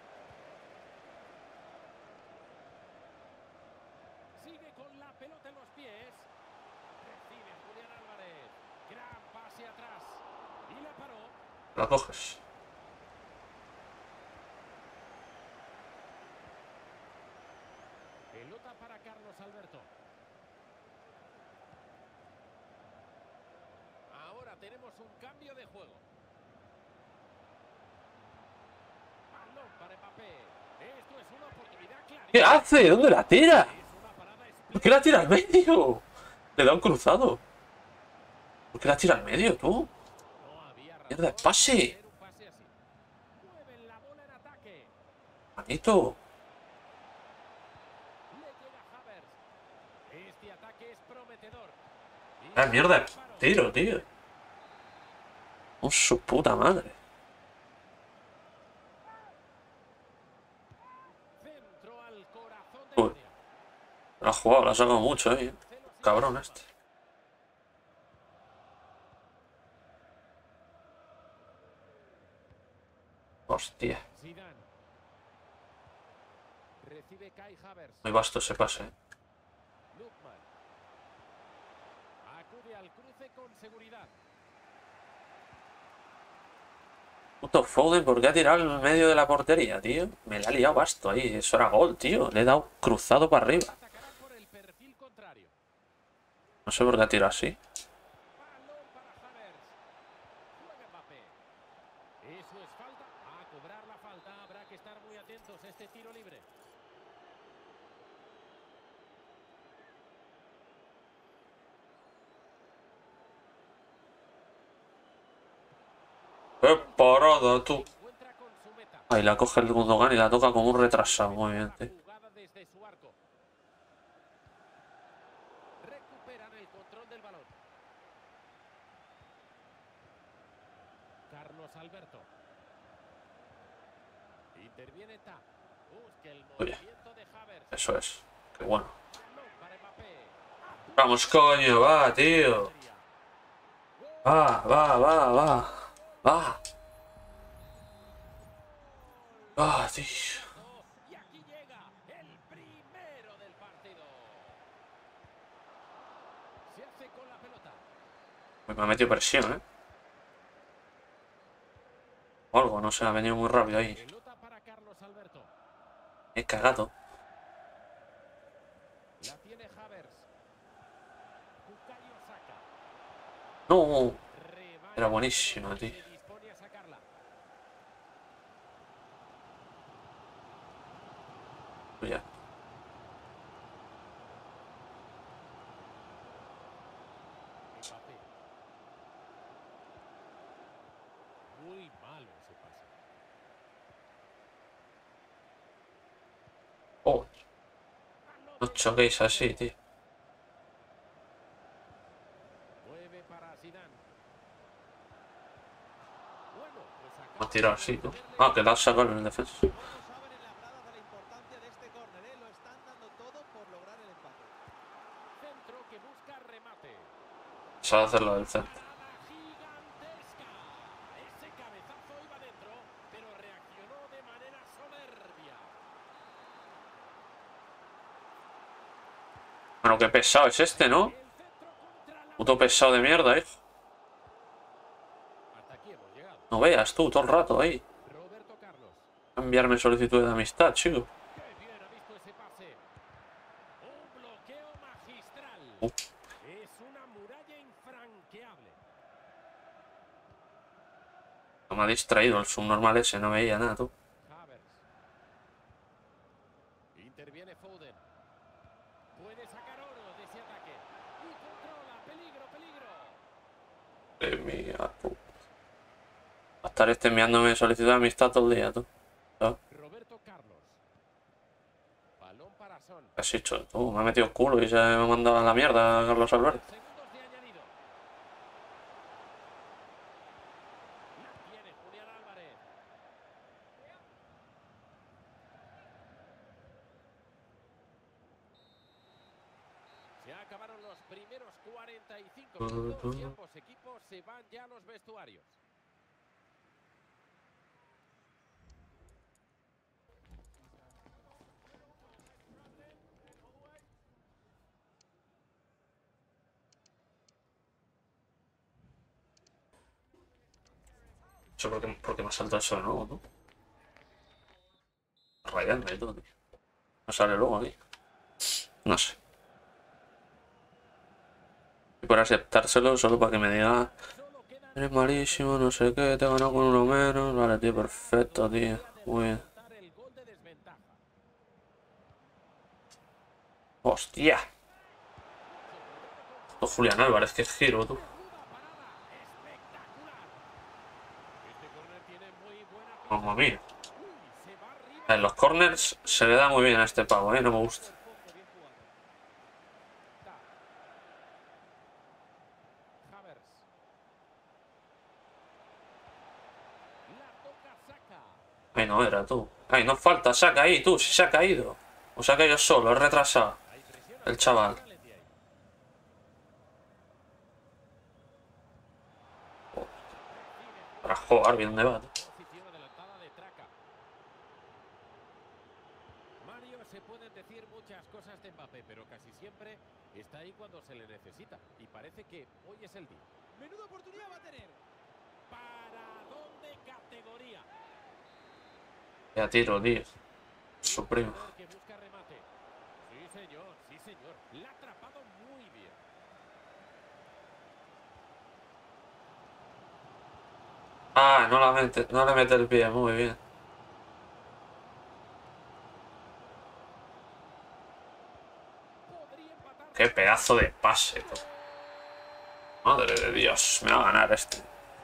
Sigue con la pelota en los pies. Recibe a Julián Álvarez. Gran pase atrás. Y la paró. La coges. Pelota para Carlos Alberto. Ahora tenemos un cambio de juego. Balón para Mbappé. Esto es una oportunidad clara. ¿Qué hace? ¿Dónde la tira? Es una parada ¿Por qué la tira al medio? Le da un cruzado. ¿Por qué la tira al medio, tú? No había razón Mierda, para pase. hacer un pase así. Mueven la bola en ataque. Manito. Le llega Havertz. Este ataque es prometedor. Y La mierda, disparo. tiro, tío. Oh, su puta madre. Centro al corazón Uy. del área. La ha jugado, la ha sacado mucho, Celos y Cabrón Silva. este. Hostia. Zidane. Recibe Kai Havertz. Muy vasto ese pase, Lukman. Acude al cruce con seguridad. Puto Foden, ¿por qué ha tirado en medio de la portería, tío? Me la ha liado basto ahí. Eso era gol, tío. Le he dado cruzado para arriba. Atacará por el perfil contrario. No sé por qué ha tirado así. Balón para Havertz. Juega Mbappé. Eso es falta. A cobrar la falta habrá que estar muy atentos a este tiro libre. ¡Qué parada, tú! Encuentra con su meta. Ahí la coge el Gundogan y la toca como un retrasado. Muy bien, tío. Jugada desde su arco. Recuperan el control del balón. Carlos Alberto. Interviene Ta. Busca el Oye. movimiento de Havertz. Eso es. Qué bueno. Balón para Mbappé. Vamos, coño, va, tío. Va, va, va, va. Va. Va, tío. Y aquí llega el primero del partido. Se hace con la pelota. Me ha metido presión, O algo, no sé, ha venido muy rápido ahí. Pelota para Carlos Alberto. He cagado. La tiene Havertz. Bukayo Saka. No. Rebana Era la buenísima, pelota y tío. se dispone a sacarla. Ya. Mbappé. Muy malo ese pase. Oh, no choquéis así, tío. Mueve para Zidane. Bueno, pues Me ha acaba tirado de así, tú. ponerle Ah, que la has sacado en el defensa. Todos saben en las gradas de la importancia de este córner, ¿eh? Lo están dando todo por lograr el empate. centro que busca remate. Sabe hacerlo del centro. Parada gigantesca. Ese cabezazo iba dentro, pero reaccionó de manera soberbia. Bueno, qué pesado es este, ¿no? El centro contra la... Puto pesado de mierda, hijo. Hasta aquí hemos llegado. No veas tú, todo el rato ahí. Roberto Carlos. Enviarme solicitud de amistad, chico. Qué bien ha visto ese pase. Un bloqueo muralla infranqueable. No me ha distraído el subnormal ese, no veía nada, tú. Havertz. Interviene Foden. Puede sacar oro de ese ataque. Y controla. Peligro, peligro. Mía, tú. Va a estar este enviándome solicitud de amistad todo el día, tú. ¿Sabes? Roberto Carlos. Balón para Son. ¿Qué has hecho? Tú, me ha metido el culo y se me ha mandado a la mierda a Carlos Alberto. Segundos de añadido. La tiene Julián Álvarez. Se acabaron los primeros 45 minutos y ambos equipos se van ya a los vestuarios. Eso porque me ha saltado eso de nuevo, ¿no? Rayando y todo, tío. No sale luego aquí. No sé. Y por aceptárselo solo para que me diga... Eres malísimo, no sé qué, te he ganado con uno menos. Vale, tío, perfecto, tío. Muy bien. ¡Hostia! Oh, Julián Álvarez, qué giro, tú. Mamma mía. En los corners se le da muy bien a este pavo, no me gusta. Ay, no era tú. Ay, no falta, saca ahí, tú, si se ha caído. O se ha caído solo, es retrasado. El chaval. Para jugar bien de bate. Mario, se pueden decir muchas cosas de Mbappé, pero casi siempre está ahí cuando se le necesita. Y parece que hoy es el día. Menuda oportunidad va a tener. Paradón de categoría. Ya tiro, tío. Su primo. Que busca remate. Sí, señor, sí, señor. La ha atrapado muy bien. Ah, no le mete el pie, muy bien. Qué pedazo de pase, tú. Madre de Dios, me va a ganar este.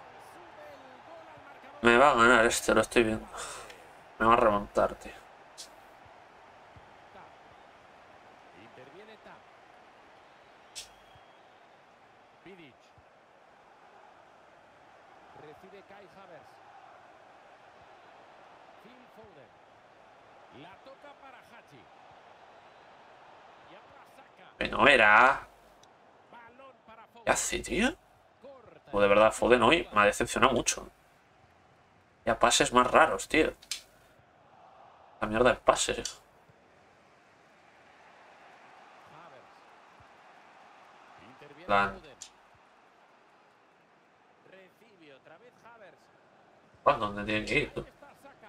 Me va a ganar este, lo estoy viendo. Me va a remontar, tío. Interviene Tap. Vidic. Recibe Kai Havertz. Phil Foden. La toca para Hachi. Y ahora saca. No era. Balón para Foden. ¿Qué hace, tío? Corta. O de verdad, Foden hoy me ha decepcionado mucho. Ya pases más raros, tío. La mierda de pases. Havertz. Interviene Plan. Foden. Recibe otra vez Havertz. ¿Dónde tiene que ir, tú? Está saca.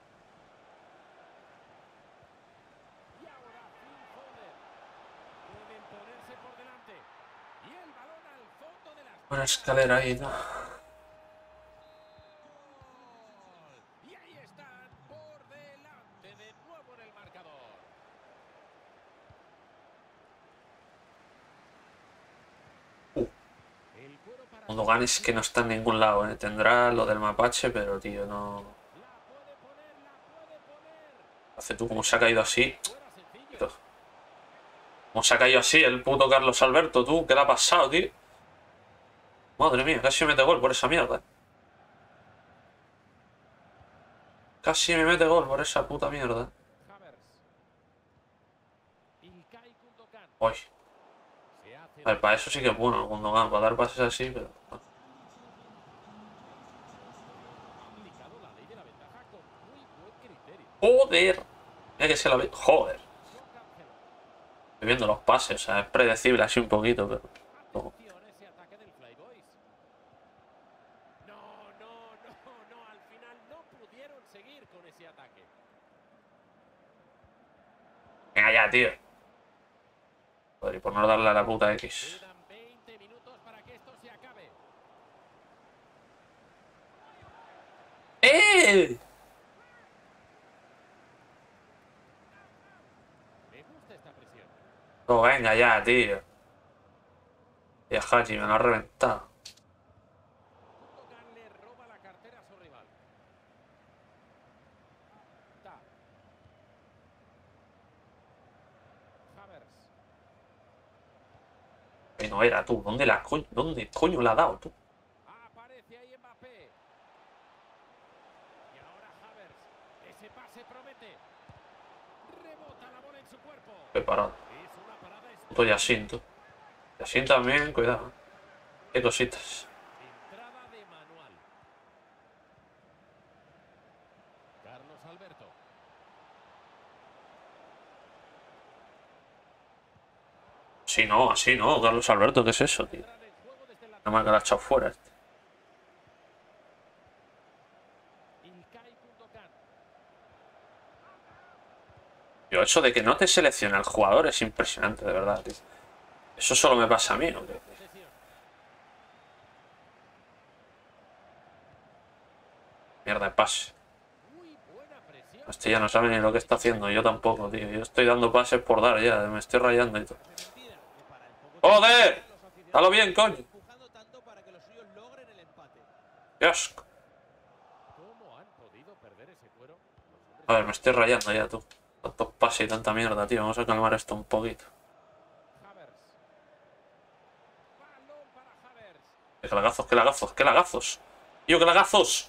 Y ahora Phil Foden. Pueden ponerse por delante. Y el balón al fondo de las. Una escalera ahí, ¿no? Y ahí están por delante de nuevo en el marcador. El cuero para Gundogan es que no está en ningún lado, ¿eh? Tendrá lo del mapache, pero, tío, no... la puede poner, la puede poner. Hace tú como se ha caído así. Fuera sencillo. Como se ha caído así el puto Carlos Alberto, tú. ¿Qué le ha pasado, tío? Madre mía, casi me mete gol por esa mierda. Casi me mete gol por esa puta mierda. Havertz. Ilkay Gundogan. Uy. Se hace A ver, para eso sí que es bueno el Gundogan, para dar pases así, pero... aplicado la ley de la ventaja con muy buen criterio. ¡Joder! Mira que se la ve... ¡Joder! Joao Cancelo. Estoy viendo los pases, o sea, es predecible así un poquito, pero... Atención a ese ataque del Flyboys. No, al final no pudieron seguir con ese ataque. Venga ya, tío. Joder, y por no darle a la puta X. Quedan 20 minutos ¡Eh! Me gusta esta presión. Oh, venga ya, tío. Y a Haji me lo ha reventado. Gundogan le roba la cartera a su rival. Ta. Havertz. Que no era tú. ¿Dónde coño la ha dado tú? Aparece ahí Mbappé. Y ahora Havertz. Ese pase promete. Rebota la bola en su cuerpo. Qué parado. Es una parada Puto Yasin, tú. Yasin también, cuidado. Qué cositas. entrada de manual. Carlos Alberto. Así no, Carlos Alberto, ¿qué es eso, tío? Entra en el juego desde la Nada más que la ha echado fuera este. Ilkay Gundogan. Tío, eso de que no te selecciona el jugador es impresionante, de verdad, tío. Eso solo me pasa a mí, ¿no? Posesión. Mierda de pase. Muy buena presión. Este ya no sabe ni lo que está haciendo, yo tampoco, tío. Yo estoy dando pases por dar ya, me estoy rayando y todo. Parece mentira que para el poco ¡Joder! tiempo los aficionados ¡Dalo bien, coño! están empujando tanto para que los suyos logren el empate. ¡Qué asco! ¿Cómo han podido perder ese cuero? Los hombres A ver, me estoy rayando ya, tú. Tantos pases y tanta mierda, tío. Vamos a calmar esto un poquito. Havertz. Balón para Havertz. ¡Qué lagazos, qué lagazos, qué lagazos! ¡Tío, qué lagazos!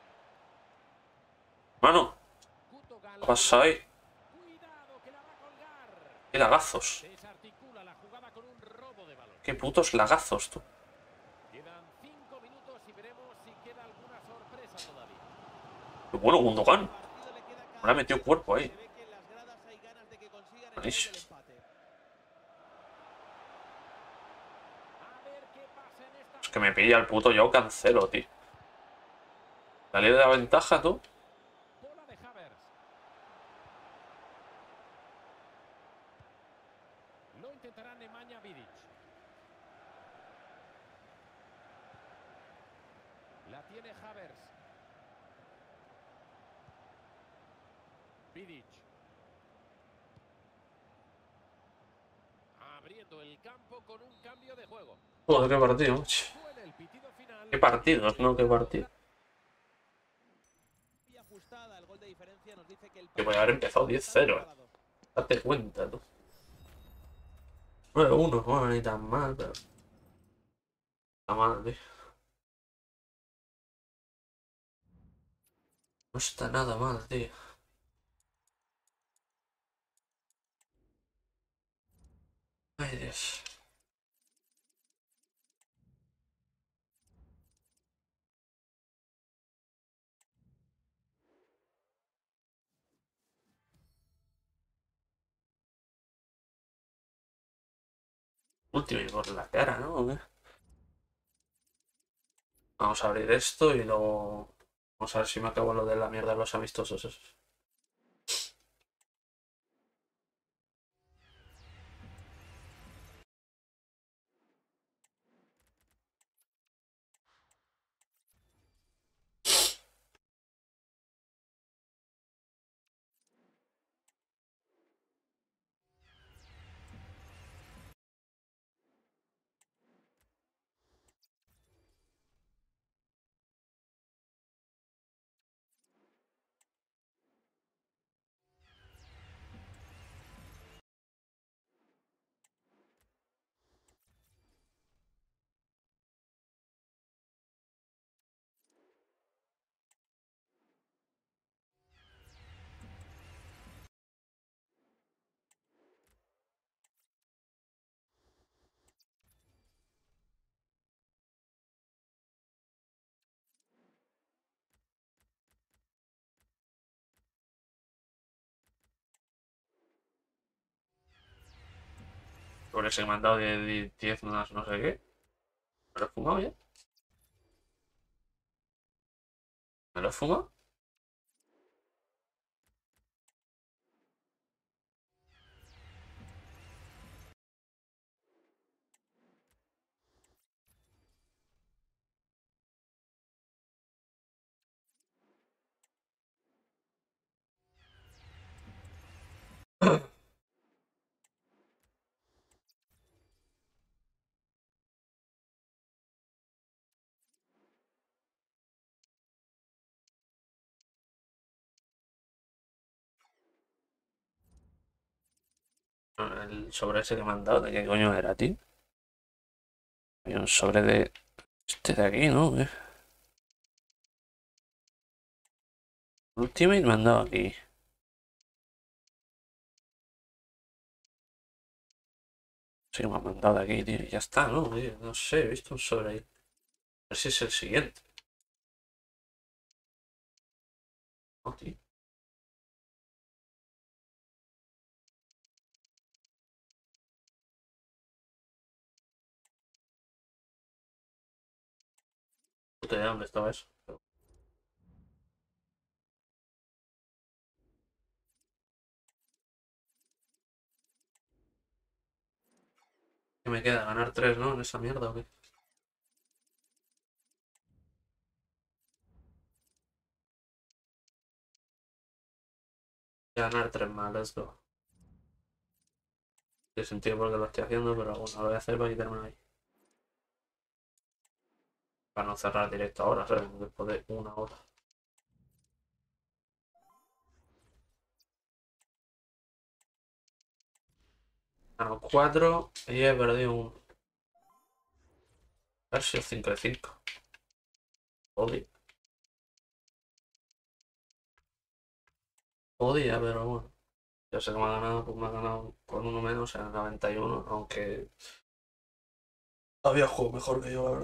Mano, Gundogan ¿qué pasa ahí? Cuidado que la va a colgar. ¡Qué lagazos! Desarticula la jugada con un robo de balón. ¡Qué putos lagazos, tú! Quedan 5 minutos y veremos si queda alguna sorpresa todavía. ¡Qué bueno, Gundogan! El partido le queda Me ha metido cuerpo ahí. Se ve que en las gradas hay ganas de que consigan el gol Buenísimo. del empate. A ver qué pasa en esta. Es que me pilla el puto yo cancelo, tío. Salí de la ventaja, tú. Bola de Havertz. Lo intentará Nemanja Vidic. La tiene Havertz. Vidic. Abriendo el campo con un cambio de juego. Joder, qué partido, macho. Suena el pitido final. Qué partidos, ¿no? Qué partido. Y ajustada, el gol de diferencia nos dice que el Que voy a haber empezado 10-0, Date cuenta, tú. 9-1, bueno, ni tan mal, pero... Está mal, tío. No está nada mal, tío. Ay, Dios. Último y por la cara, ¿no? ¿O qué? Vamos a abrir esto y luego... Vamos a ver si me acabo lo de la mierda de los amistosos esos. Por ese que me han dado de 10 no sé qué. ¿Me lo he fumado ya? ¿Me lo he fumado? El sobre ese que me han dado, ¿de qué coño era, tío? Hay un sobre de este de aquí, ¿no? Ultimate me han dado aquí. Sí, me han mandado aquí, tío. Ya está, ¿no? Tío, no sé, he visto un sobre ahí. A ver si es el siguiente. No, tío. Puta idea dónde estaba eso. ¿Qué me queda? ¿Ganar 3, no? ¿En esa mierda o qué? Ganar 3 más, let's go. Tiene sentido porque lo estoy haciendo, pero bueno, lo voy a hacer para quitarme ahí. Para no cerrar directo ahora, ¿sabes? Después de una hora. Gano 4 y he perdido un. A ver si es 5 de 5. Odia. Odia, pero bueno. Yo sé que me ha ganado, pues me ha ganado con uno menos en el 91, aunque había jugado mejor que yo, la verdad.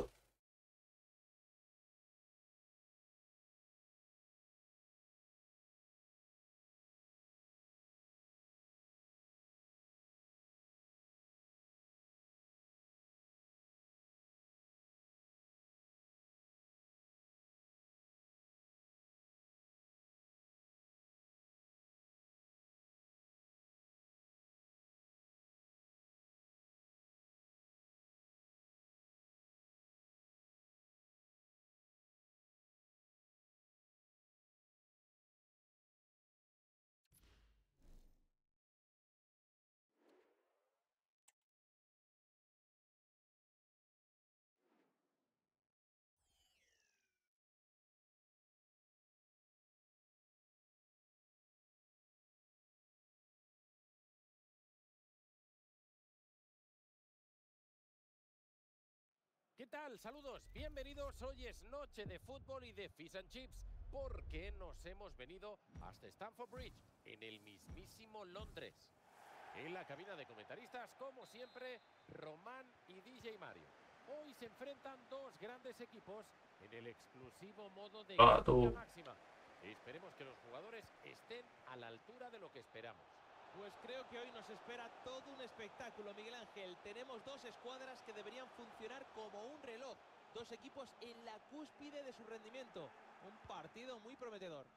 ¿Qué tal? Saludos, bienvenidos. Hoy es noche de fútbol y de fish and chips porque nos hemos venido hasta Stamford Bridge, en el mismísimo Londres. En la cabina de comentaristas, como siempre, Román y DJ Mario. Hoy se enfrentan dos grandes equipos en el exclusivo modo de gráfica máxima. Esperemos que los jugadores estén a la altura de lo que esperamos. Pues creo que hoy nos espera todo un espectáculo, Miguel Ángel. Tenemos dos escuadras que deberían funcionar como un reloj. Dos equipos en la cúspide de su rendimiento. Un partido muy prometedor.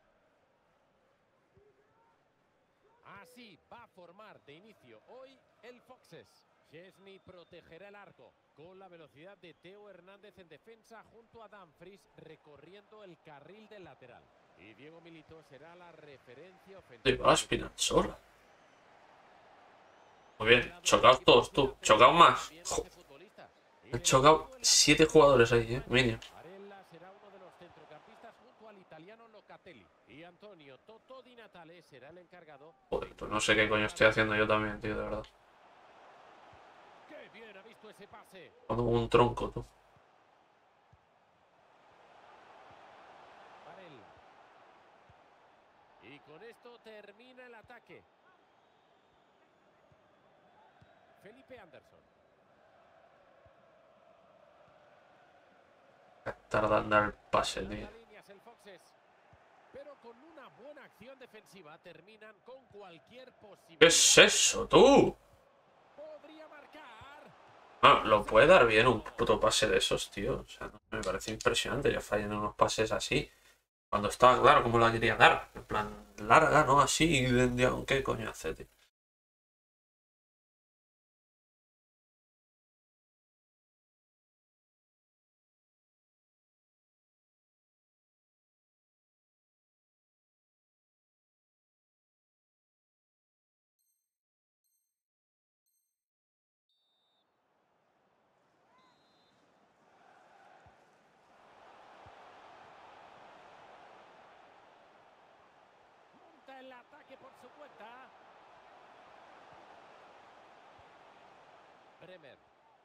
Así va a formar de inicio hoy el Foxes. Chesney protegerá el arco con la velocidad de Theo Hernández en defensa junto a Dumfries recorriendo el carril del lateral. Y Diego Milito será la referencia ofensiva. Aspinall sola. Muy bien, chocaos todos, tú. Chocaos más. Han chocado 7 jugadores ahí, mínimo. Barella será uno de los centrocampistas junto al italiano Locatelli. Y Antonio Toto Di Natale será el encargado. Joder, pues no sé qué coño estoy haciendo yo también, tío, de verdad. ¡Qué bien ha visto ese pase! Como un tronco, tú. Barella. Y con esto termina el ataque. Felipe Anderson. Tarda en dar el pase, tío. Pero con una buena acción defensiva terminan con cualquier posibilidad. ¿Qué es eso, tú? Podría marcar. No, lo puede dar bien un puto pase de esos, tío. O sea, me parece impresionante que fallen unos pases así. Cuando estaba claro cómo la quería dar. En plan, larga, ¿no? Así, y ¿qué coño hace, tío? Monta el ataque por su cuenta. Bremer.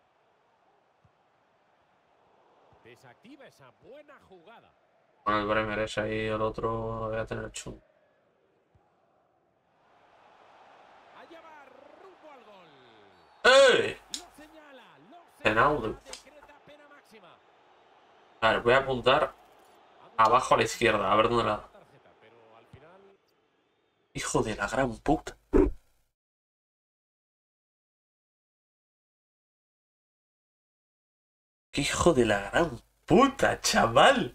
Desactiva esa buena jugada. Con el Bremer es ahí, el otro voy a tener chungo. Allá va rumbo al gol. ¡Ey! Lo señala, Penaldo. decreta pena máxima. A ver, voy a apuntar abajo a la izquierda, a ver dónde la... Tarjeta, pero al final Hijo de la gran puta. ¡Qué hijo de la gran puta, chaval!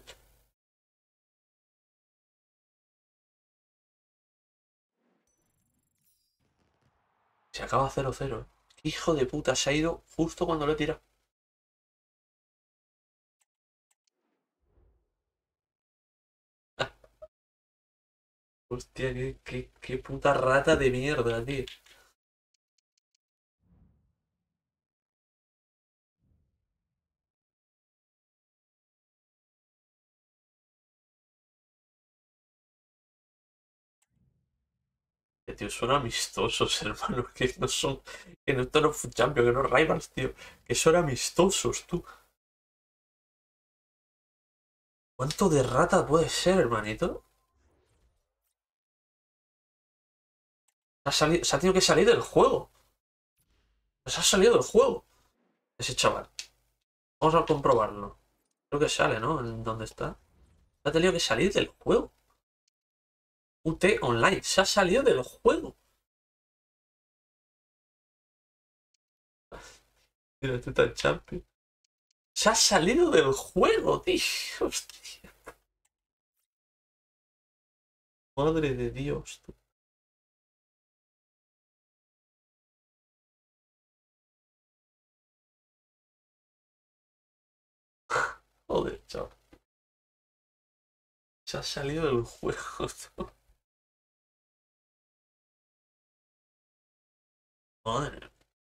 Se acaba 0-0. ¡Qué hijo de puta! Se ha ido justo cuando lo he tirado. Hostia, qué puta rata de mierda, tío. Tío, son amistosos, hermano. Que no son. Que no están los Champions, que no Rivals, tío. Que son amistosos, tú. ¿Cuánto de rata puede ser, hermanito? Se ha tenido que salir del juego. Se ha salido del juego. Ese chaval. Vamos a comprobarlo. Creo que sale, ¿no? ¿En dónde está? Ha tenido que salir del juego. UT Online. Se ha salido del juego. Mira, este está en Champions. Se ha salido del juego, tío. Hostia. Madre de Dios, tú. Joder, chaval. Se ha salido del juego, tú. Madre.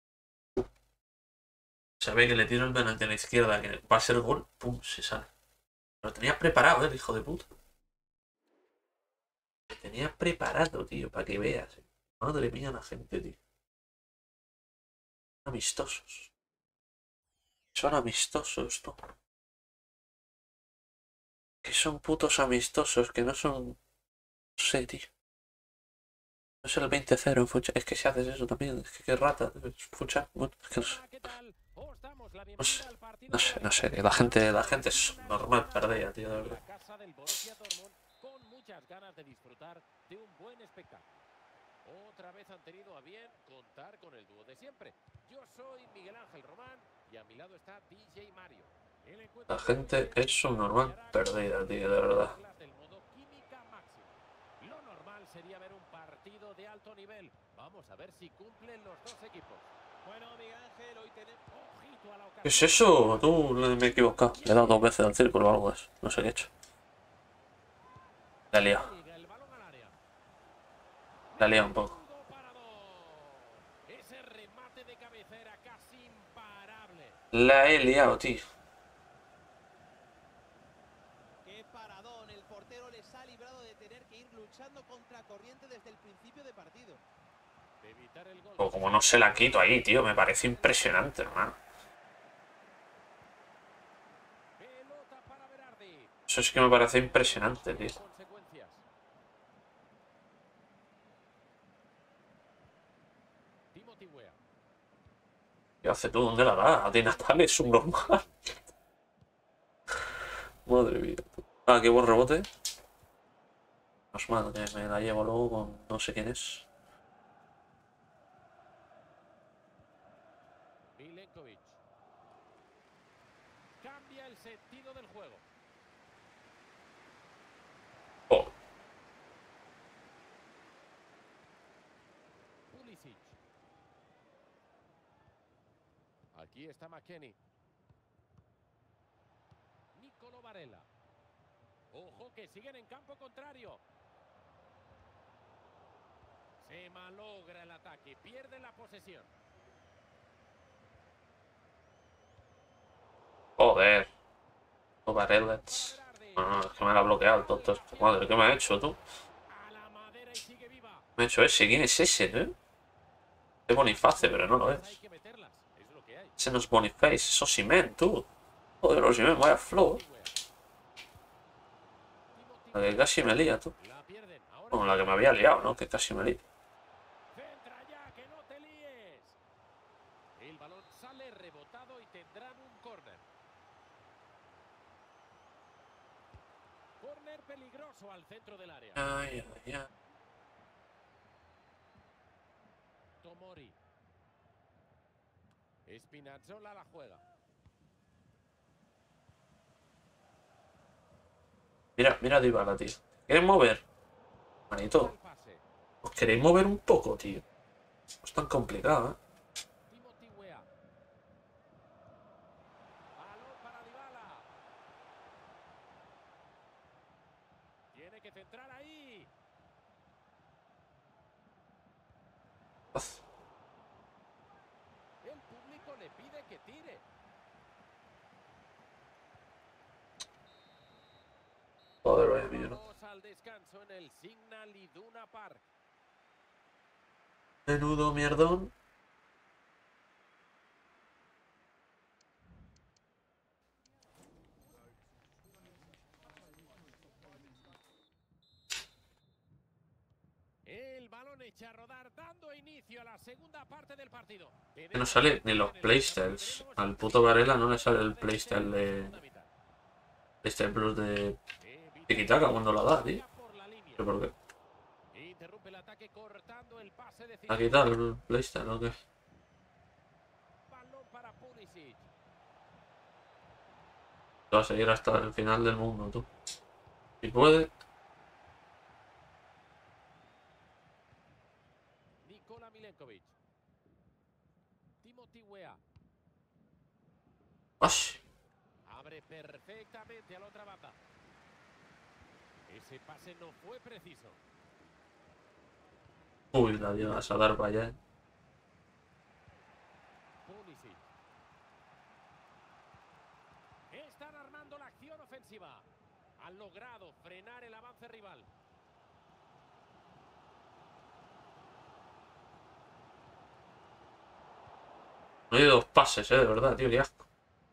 Se ve que le tiro el penalti a la izquierda, que va a ser gol. Pum, se sale. Lo tenía preparado, hijo de puta. Lo tenía preparado, tío, para que veas. Madre mía, la gente, tío. Amistosos. Son amistosos, tú. Que son putos amistosos, que no son... No sé, tío. No es el 20-0 en Fucha. Es que si haces eso también, es que qué rata. Fucha, bueno, es que no sé. No sé, tío. La gente es normal perdida, tío, de verdad. Casa del Borussia Dortmund con muchas ganas de disfrutar de un buen espectáculo. Otra vez han tenido a bien contar con el dúo de siempre. Yo soy Miguel Ángel Román y a mi lado está DJ Mario. La gente es subnormal perdida, tío, de verdad. Lo normal sería ver un partido de alto nivel. Vamos a ver si cumplen los dos equipos. Bueno, Miguel Ángel, hoy tenemos... Ojito a la ocasión. ¿Qué es eso? Tú me he equivocado. Le he dado 2 veces al círculo o algo de eso. No sé qué he hecho. La he liado. El balón al área. La he liado un poco. Ese remate de cabecera casi imparable. La he liado, tío. Qué paradón, el portero les ha librado de tener que ir luchando contra corriente desde el principio de partido. De evitar el gol. O como no se la quito ahí, tío. Me parece impresionante, hermano. Pelota para Berardi. Eso sí que me parece impresionante, tío. Consecuencias. Timothy Weah. ¿Qué hace tú? ¿Dónde la da? A Di Natale es un normal. Madre mía. Ah, qué buen rebote. Más mal, que me la llevo luego con no sé quién es. Milenkovic. Cambia el sentido del juego. Oh, Pulisic. Aquí está McKennie. Nicolo Varela. Ojo que siguen en campo contrario. Se malogra el ataque. Pierde la posesión. joder. Varelets. No, es que me la ha bloqueado el tonto. Madre, ¿qué me ha hecho tú? A la madera y sigue viva. Me ha hecho ese. ¿Quién es ese, Es Boniface, pero no lo Hay es. que meterlas. Es lo que que hay. Ese no es Boniface, es Osimhen, tú. Joder, Osimhen, vaya flow. La que casi me lía, tú. La pierden. Ahora Bueno, la que me había liado, ¿no? Que casi me lía. centra ya, que no te líes. El balón sale rebotado y tendrán un córner. Córner peligroso al centro del área. Ay, ay, ay. Tomori. Spinazzola la juega. Mira, mira a Dybala, tío. ¿Queréis mover? Manito, El pase. ¿os queréis mover un poco, tío? No es tan complicado, ¿eh? Timothy Weah. Balón para Dybala. Tiene que centrar ahí. El público le pide que tire. Joder, vaya mío, ¿no? Vamos al descanso en el Signal Iduna Park. Menudo mierdón. El balón echa a rodar, dando inicio a la segunda parte del partido. Que no sale ni los playstyles. Al puto Varela no le sale el playstyle de... Playstyle Plus de Tiki-Taka cuando lo da, tío. ¿Pero por qué? Interrumpe el ataque cortando el pase de ¿Ha quitado el playstyle o qué? balón para Pulisic. Va a seguir hasta el final del mundo, tú. Si puede. Nikola Milenkovic. Timothy Weah. ¡Ash! Abre perfectamente a la otra banda. Ese pase no fue preciso. Uy, la dio a dar para allá. Pulisic. Están armando la acción ofensiva. Han logrado frenar el avance rival. No hay dos pases, de verdad, tío, qué asco.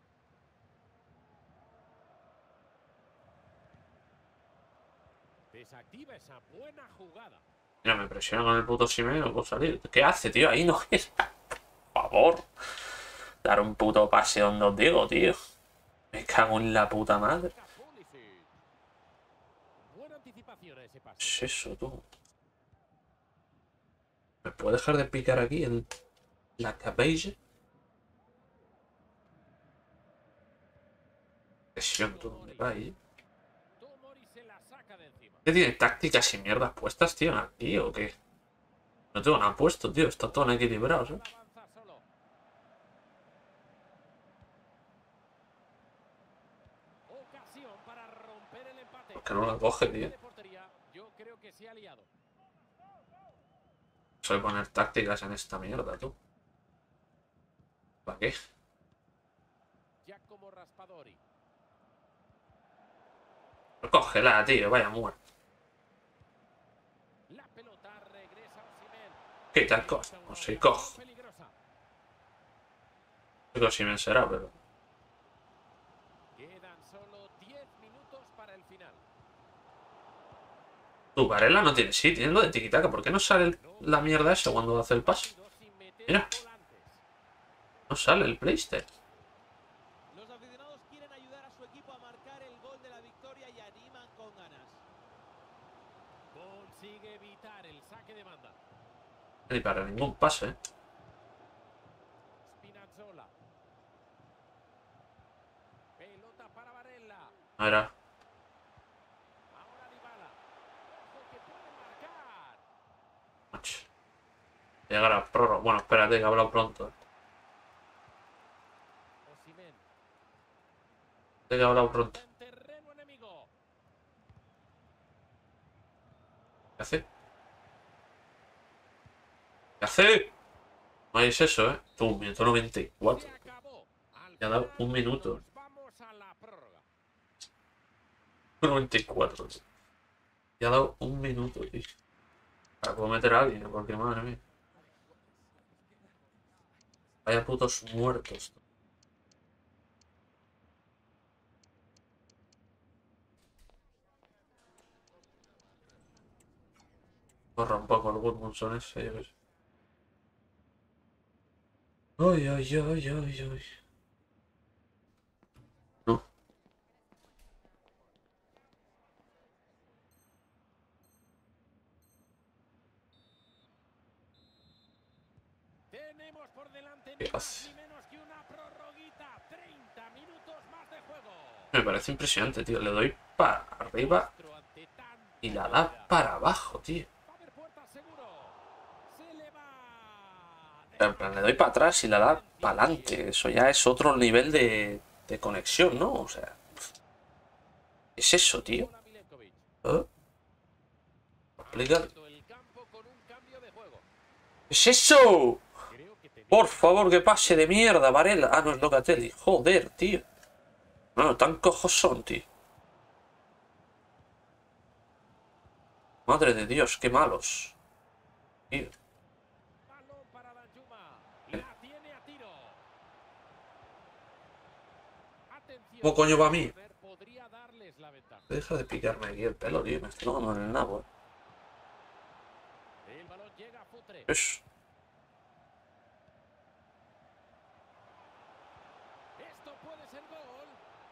Desactiva esa buena jugada. Mira, me presiona con el puto Osimhen y no puedo salir. ¿Qué hace, tío? Ahí no es. Por favor. Dar un puto pase donde os digo, tío. Me cago en la puta madre. Pulisic. Buena anticipación a ese pase. ¿Qué es eso, tú? ¿Me puede dejar de picar aquí en la cabeza? Presión, tú, ¿dónde va ahí? Tomori se la saca de encima. ¿Qué tiene tácticas y mierdas puestas, tío, aquí o qué? No tengo nada puesto, tío. Está todo equilibrado, ¿eh? Avanza solo. Ocasión para romper el empate. ¿Por qué no la coge, tío? De portería, yo creo que se ha liado. Soy poner tácticas en esta mierda, tú. ¿Para qué? Giacomo Raspadori. Cógela, tío, vaya muerto. La pelota regresa a Osimhen. Quita el cojo, no soy cojo. Peligrosa. Digo, si me será, pero. Quedan solo 10 minutos para el final. Tu Varela no tiene sitio, tiene lo de tiquitaca. ¿Por qué no sale la mierda esa cuando hace el pase? Sin meter Mira. volantes. No sale el playstyle. Los aficionados quieren ayudar a su equipo a marcar el gol de la victoria y animan con ganas. Consigue evitar el saque de banda. Ni para ningún pase, ¿eh? Spinazzola. Pelota para Varela. Ahora. Ahora Dybala. Ojo que puede marcar. Macho. Llegar a prórroga. Bueno, espérate, que he hablado pronto. Osimhen. Que he hablado pronto. En terreno enemigo. ¿Qué hace? ¿Qué hace? No es eso, ¿eh? Tú, minuto 94. Se acabó. Al Le ha dado final un minuto. nos vamos a la prórroga. 94, tío. Le ha dado un minuto, tío. Para poder meter a alguien, porque madre mía. Vaya putos muertos. Corra un poco el Goodmanson ese, yo qué sé. Ay, ay, ay, ay, ay. No. Tenemos por delante ¿Qué ni más hace? ni menos que una prorroguita. 30 minutos más de juego. Me parece impresionante, tío. Le doy para arriba Nuestro ante tanta y la da calidad. para abajo, tío. Va a haber puerta seguro. Se le va. En plan, le doy para atrás y la da para adelante. Eso ya es otro nivel de conexión, ¿no? O sea, ¿qué es eso, tío? Bola Milenkovic. ¿Eh? Explica. El campo con un cambio de juego. ¿Qué es eso? Creo que tenía Por favor, que pase de mierda, Varela. Ah, no es Locatelli. Joder, tío. No, tan cojos son, tío. Madre de Dios, qué malos. Tío. balón para Danjuma. La tiene a tiro. Atención. ¿Cómo coño va a mí? Podría darles la ventaja. Deja de picarme aquí el pelo, tío. Me estoy tomando en el nabo. El balón llega a Futre. Es Esto puede ser gol.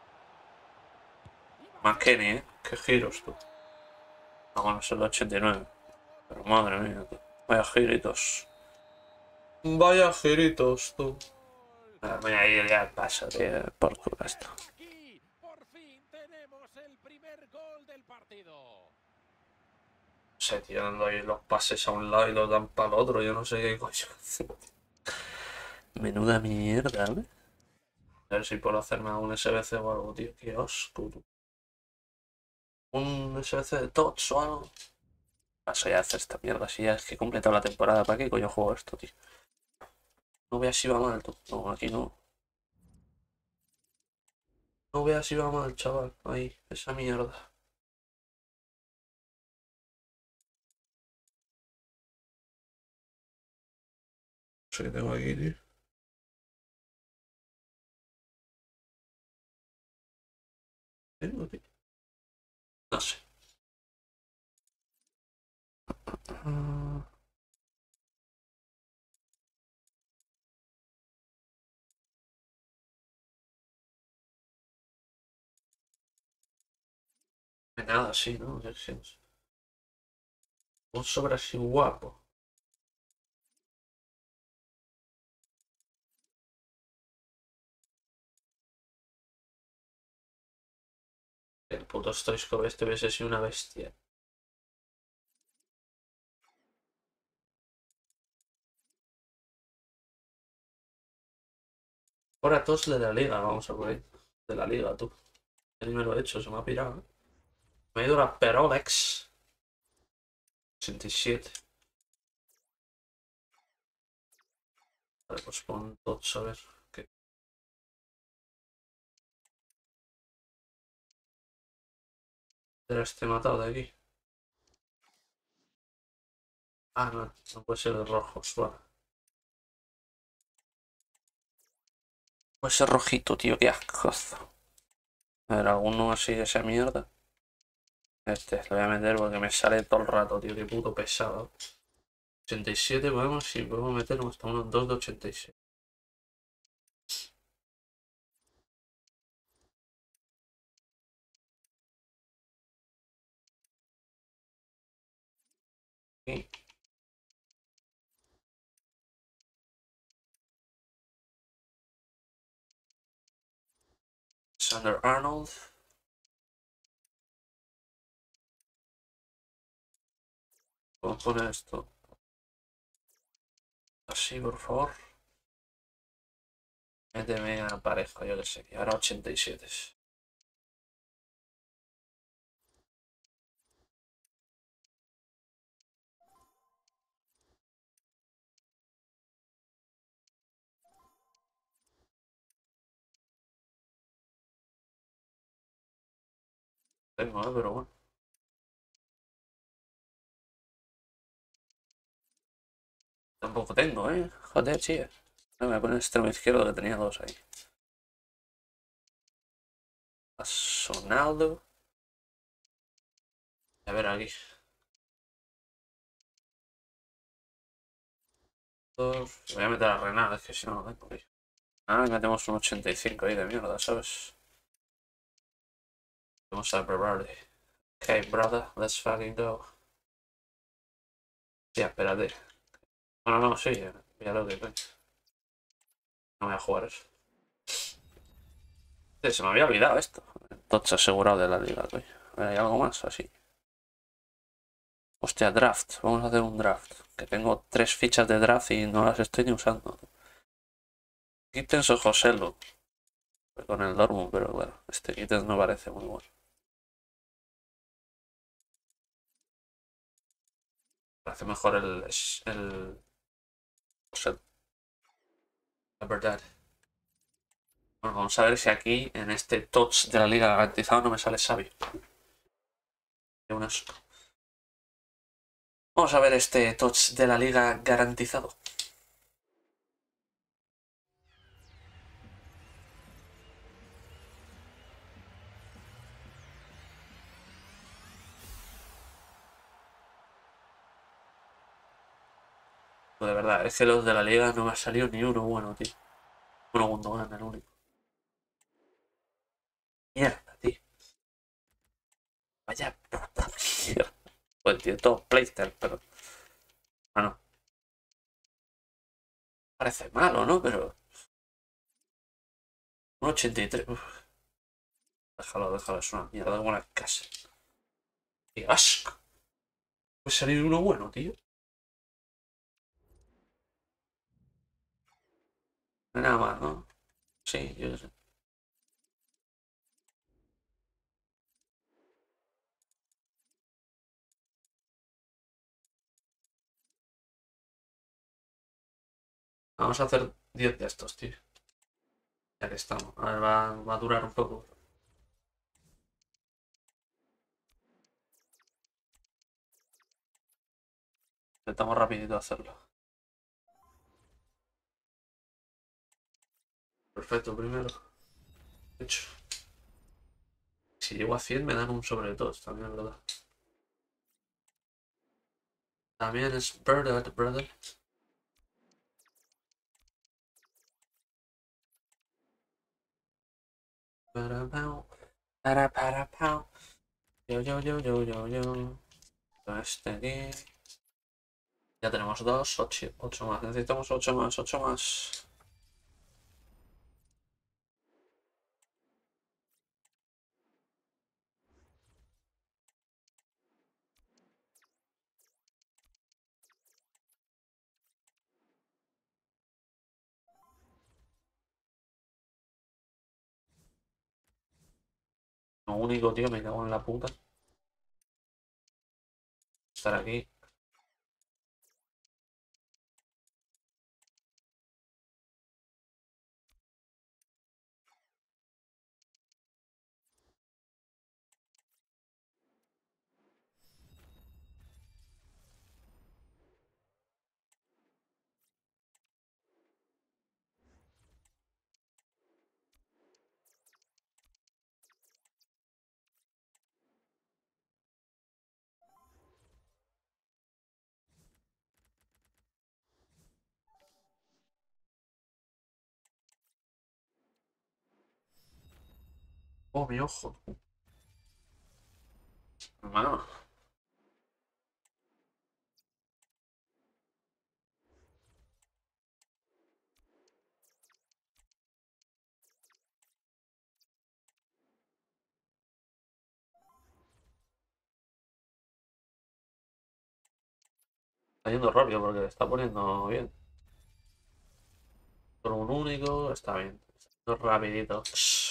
McKenny, ¿eh? Qué giros, tú. No, bueno, son los 89. Pero madre mía, tú. Vaya giritos. Vaya giritos, tú. Voy a ir ya al paso, tío. Por culo esto. Aquí, por fin tenemos el primer gol del partido. No sé, tío, dando ahí los pases a un lado y los dan para el otro. Yo no sé qué coño hacer. Menuda mierda, ¿eh? A ver si puedo hacerme un SBC o algo, tío. Qué asco, tú. Un SBC de TOTS o algo. Paso ya a hacer esta mierda. Si ya es que he completado la temporada. ¿Para qué coño juego esto, tío? No veas si va mal, tú. No, aquí no. No veas si va mal, chaval. Ahí, esa mierda. No sé qué tengo aquí, tío. Tengo, tío. No sé. Ah, nada, sí, ¿no? Yo qué sé. Un sobre así guapo. El puto Stoichkov este hubiese sido una bestia. Ahora todos de la liga, vamos a por ahí. De la liga, tú. Ya ni me lo he hecho, se me ha pirado, ¿eh? Me ha ido la Perolex. 87. Vale, pues pon todos a ver. ¿Qué? Era este matado de aquí. Ah, no, no puede ser de rojos, vale. Puede ser rojito, tío, qué asco. A ver, alguno así de esa mierda. Este, lo voy a meter porque me sale todo el rato, tío, qué puto pesado. 87 podemos, sí, podemos meter hasta unos 2 de 86. Sí. Sander Arnold. Vamos a poner esto así, por favor. Méteme a pareja, yo que sé. Y ahora 87. Tengo, pero bueno. Tampoco tengo, Joder, tío. Me voy a poner extremo izquierdo que tenía dos ahí. A Sonaldo. A ver aquí. Voy a meter a Renal, es que si no lo tengo aquí. Ah, metemos un 85 ahí de mierda, ¿sabes? Vamos a Berardi. Okay, brother, let's fucking go. Ya, espérate. Bueno, no, sí, ya lo que coño. No voy a jugar eso. Se me había olvidado esto. Tots asegurado de la liga, coño. A ver, ¿hay algo más? Así. Hostia, draft. Vamos a hacer un draft. Que tengo 3 fichas de draft y no las estoy ni usando. Kittens o Joselu. Con el Dortmund, pero bueno, este Kittens no parece muy bueno. Parece mejor el Joselu. La verdad. Bueno, vamos a ver si aquí, en este touch de la liga garantizado, no me sale sabio. De un asco. Vamos a ver este touch de la liga garantizado. De verdad, es que los de la liga no me ha salido ni uno bueno, tío. Uno Gundogan, el único. Mierda, tío. Vaya puta mierda. Pues tío, todo playster, pero... Bueno. Parece malo, ¿no? Pero... Un 83. Uf. Déjalo, es una mierda como la casa. ¡Qué asco! Puede salir uno bueno, tío. No hay nada más, ¿no? Sí, yo sé. Vamos a hacer 10 de estos, tío. Ya que estamos. A ver, va a durar un poco. Intentamos rapidito hacerlo. Perfecto, primero. Hecho. Si llego a 100 me dan un sobre todos, también, ¿verdad? También es brother. Para, pau. Yo. Este aquí. Ya tenemos 2, 8 más. Necesitamos 8 más. Lo único, tío, me cago en la puta. Estar aquí. Oh, mi ojo. Hermano. Está yendo rápido porque le está poniendo bien. Por un único, está bien. Está yendo rapidito.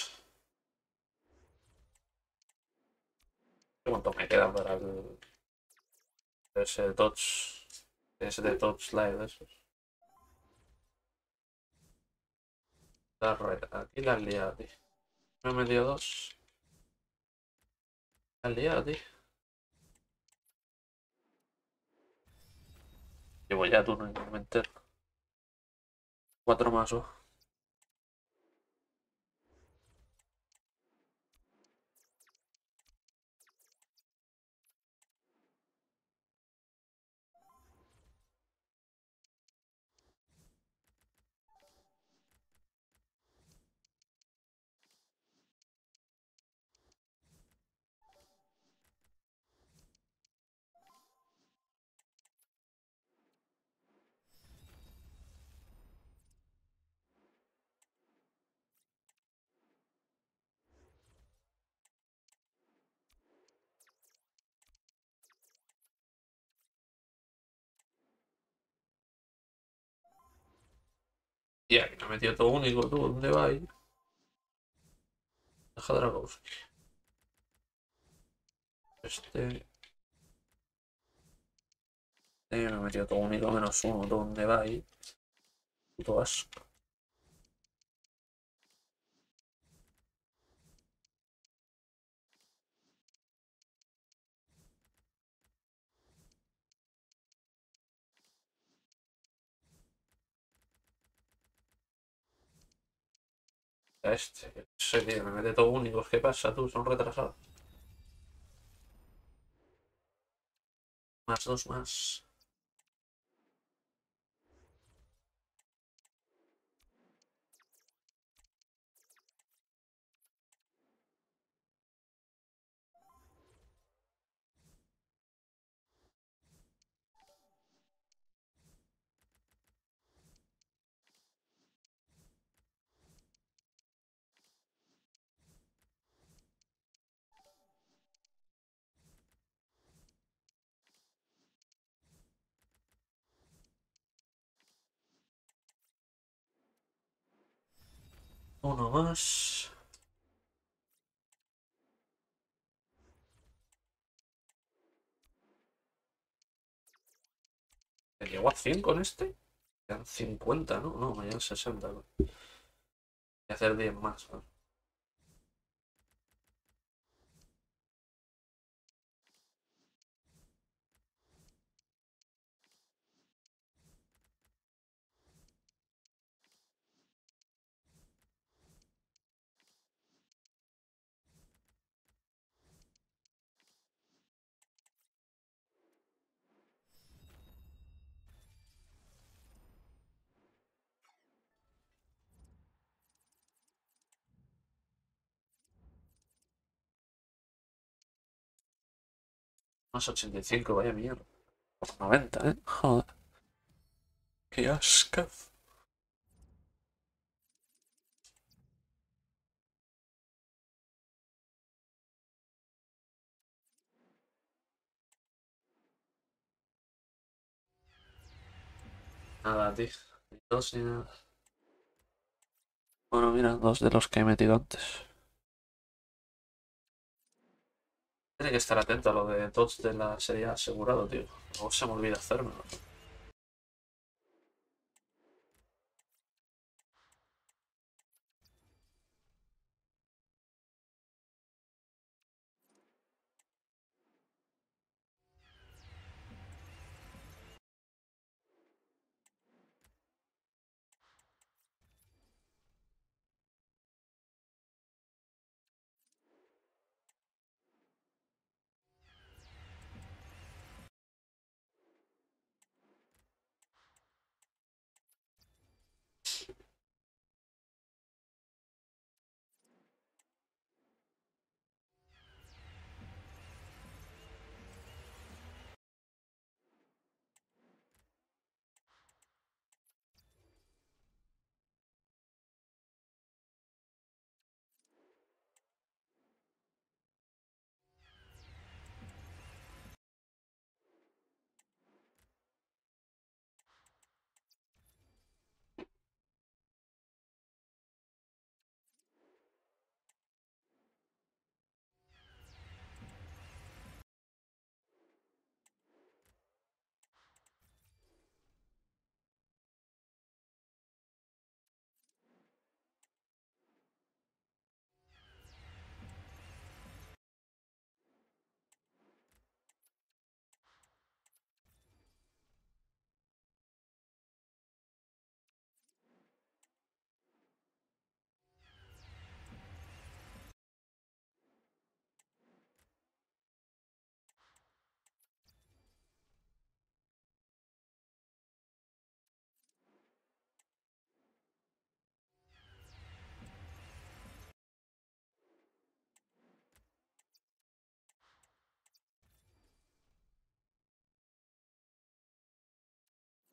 ¿Cuánto me queda para el... ese touch? Ese de touch live de esos. Aquí la has liado, tío. Me he metido 2. La has liado, tío. Llevo ya turno y no me entero. 4 más, ¿o? Y aquí me ha metido todo único, tú, ¿dónde va ahí? Deja Dragowski. Me ha metido todo único, -1, ¿tú dónde va ahí? Puto asco. Tío, me mete todo únicos. ¿Qué pasa tú? Son retrasados. Más 2 más. Uno más. ¿Me llegó a 100 con este? Quedan 50, ¿no? No, me llegan 60. ¿No? Voy a hacer 10 más, ¿no? Más 85, vaya mierda. Por 90, ¿eh? Joder. Qué asco. Nada, tío. Ni dos ni nada. Bueno, mira, 2 de los que he metido antes. Tiene que estar atento a lo de tots de la serie A asegurado, tío. Luego se me olvida hacerlo.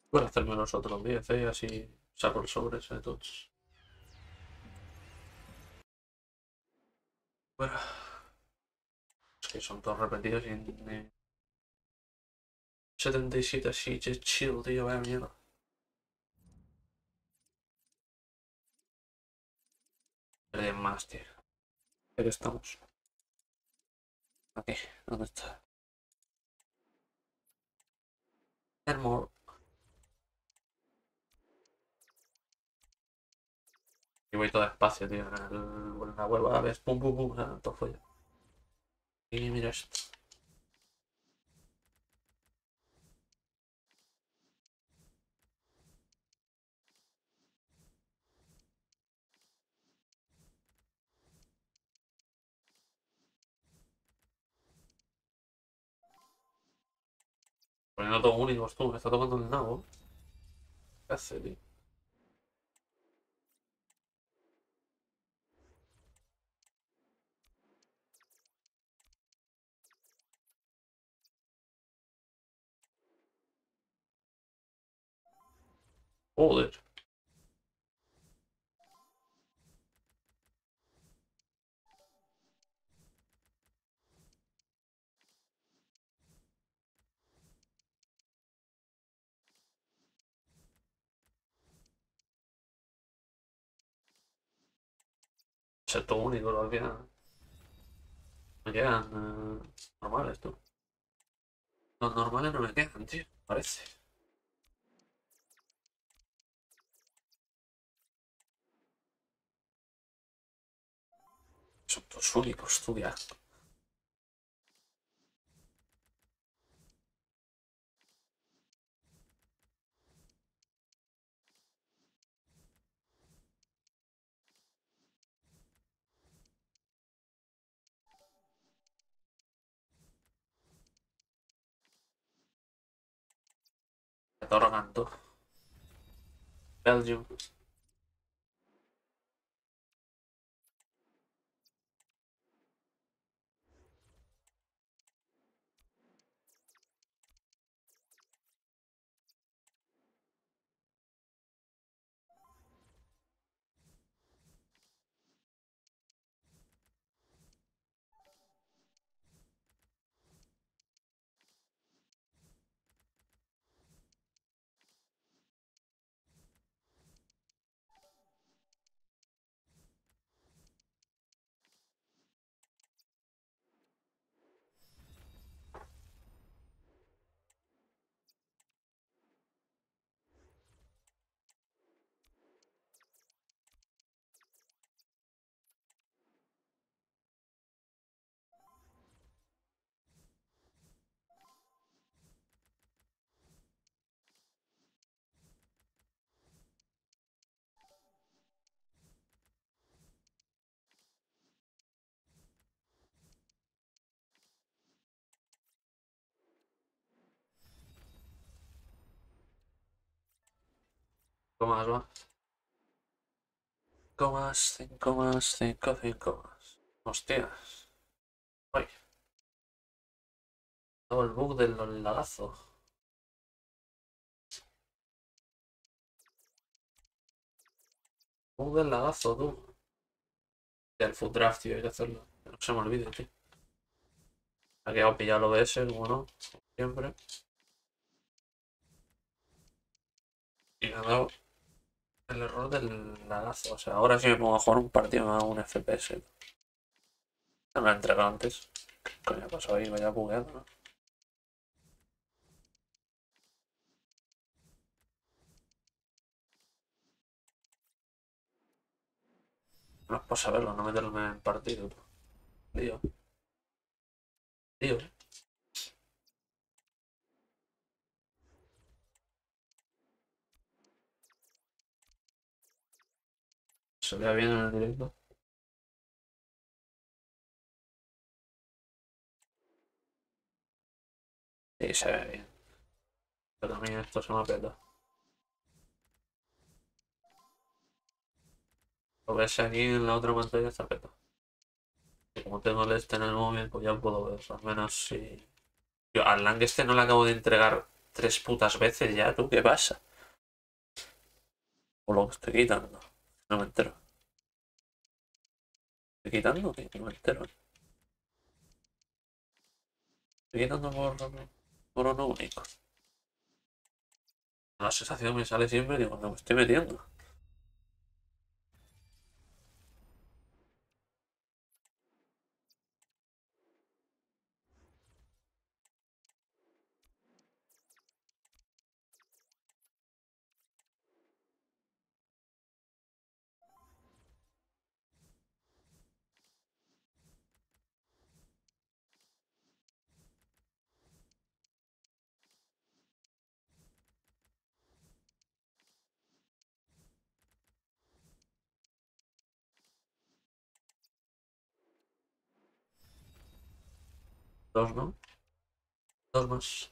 Voy a hacerme los otros 10, así saco el sobre ese de todos. Bueno, es que son todos repetidos y en 77 así, chill, tío, vaya mierda. Perder más, tío. Pero estamos. Aquí, ¿dónde está? More. Y voy todo despacio, tío. En la web, a ver, pum, pum, pum, todo folla. Y mira esto. Poniendo todos únicos, tú, me está tocando el nabo. ¿Qué hace, tío? Joder. Ser todo único, al final. Me quedan normales, tú. Los normales no me quedan, tío. Parece. Son todos únicos, tú, ya. Me está rogando. Belgium. ¿Cómo más va? 5 más, 5 más, 5, 5 más. Hostias. Ay, todo el bug del lagazo. Bug del lagazo, tú. El food draft, tío, hay que hacerlo. Que no se me olvide, tío. Ha quedado pillado el OBS, como no, como siempre. Y me ha dado el error del lagazo. O sea, ahora sí me pongo a jugar un partido me da un FPS. No me lo he entregado antes. ¿Qué coño ha pasado ahí? Vaya bugueado, ¿no? No es por saberlo, no meterme en partido, tú. Tío. Tío. Se vea bien en el directo. Sí, se ve bien. Pero también esto se me apeta. Lo ves aquí en la otra pantalla está petado. Y como tengo el este en el móvil, pues ya puedo ver. Al menos si. Yo al Lang este no le acabo de entregar 3 putas veces ya, ¿tú qué pasa? O lo que estoy quitando. No me entero. ¿Estoy quitando? ¿Qué? No me entero. Estoy quitando por uno único. La sensación me sale siempre de cuando me estoy metiendo. Dos, ¿no? Dos más.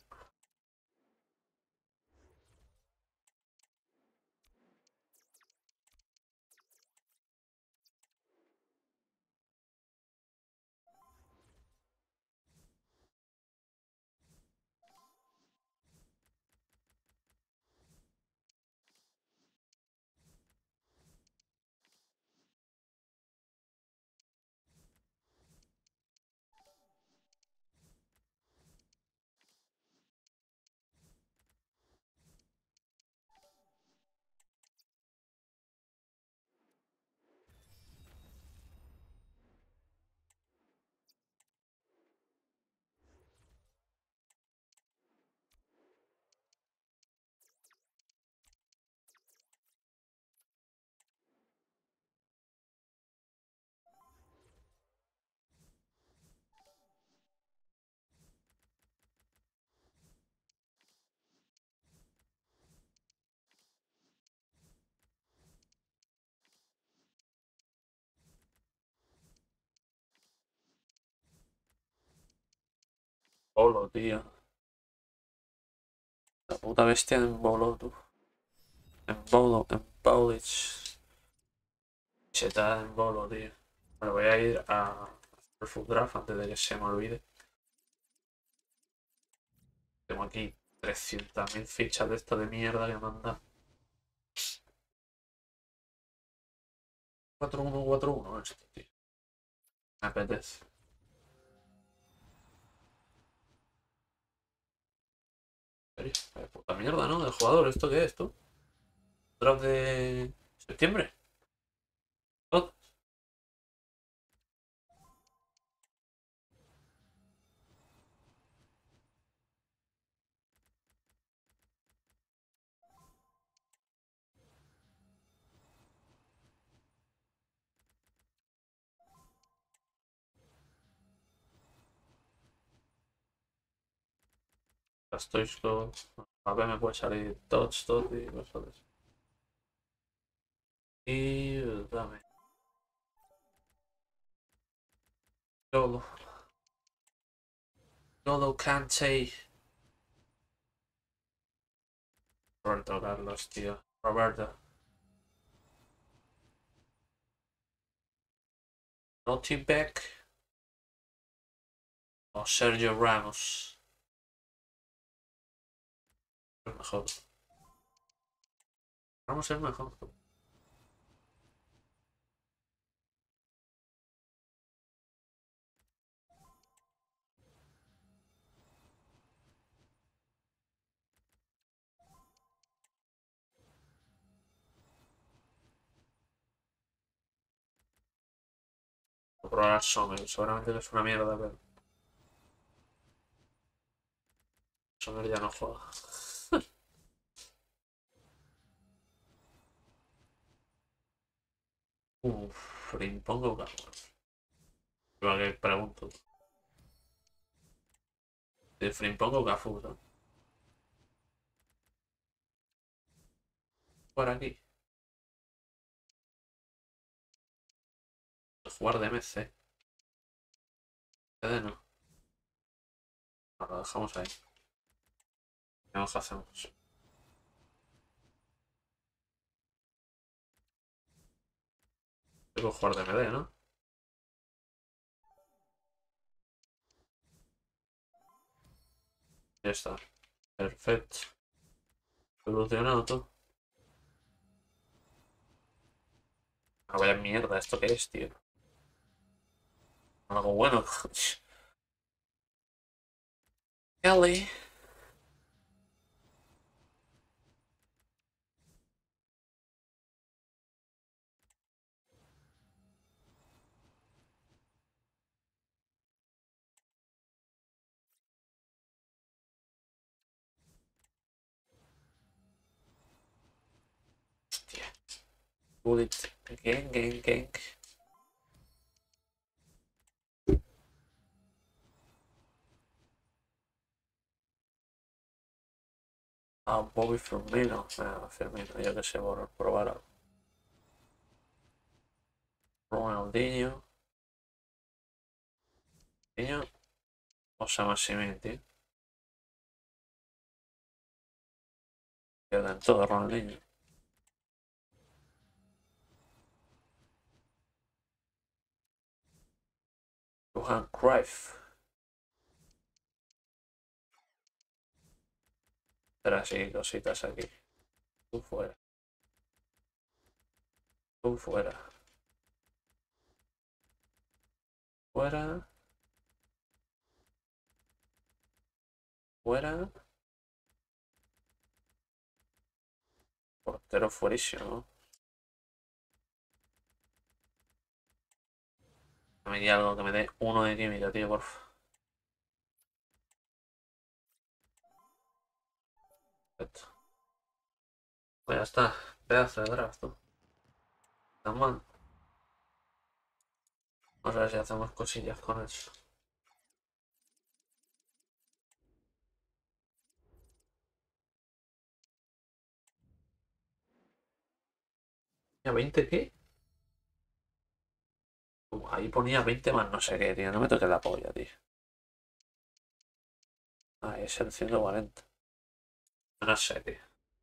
Bolo, tío. La puta bestia en bolo, tú. En bolo, en Polish. Se está en bolo, tío. Bueno, voy a ir a el full draft antes de que se me olvide. Tengo aquí 300.000 fichas de esto de mierda que me han dado. 4-1, 4-1 esto, tío. Me apetece. ¿En serio? Puta mierda, ¿no? El jugador, ¿esto qué es, tú? ¿Draft de septiembre? ¿Todo? Stoichkov. A ver, me puede salir Tots, Tot y cosas de eso. Y dame. Yolo. Yolo Kante. Roberto Carlos, tío. Roberto. Naughty Beck. O Sergio Ramos. Es mejor. Ramos es mejor. Voy a probar Sommer. Seguramente que es una mierda, pero. Sommer ya no juega. Frimpong o Cafu. Igual que pregunto. ¿De Frimpong o Cafu, no? Por aquí. Jugar de MC. CD no. Lo dejamos ahí. Vemos qué hacemos. Tengo que jugar de MD, ¿no? Ya está. Perfecto. Solucionado todo. Ah, vaya mierda, ¿esto qué es, tío? Algo bueno. Kelly. Hostia. Bullet. Gang. Ah, Bobby Firmino. Ah, Firmino, yo que sé, por probar algo. Ronaldinho. Niño. O sea, más tío. Pierden todo, Ronaldinho. Johan Cruyff. Pero así, cositas aquí. Tú fuera. Tú fuera. Fuera. Fuera. Portero fuerísimo. Me di algo que me dé uno de química, tío, porfa. Perfecto. Pues ya está. Pedazo de draft, tú. Tan mal. Vamos a ver si hacemos cosillas con eso. ¿Ya 20 qué? Ahí ponía 20 más no sé qué, tío. No me toques la polla, tío. Ahí es el 140. No sé, tío.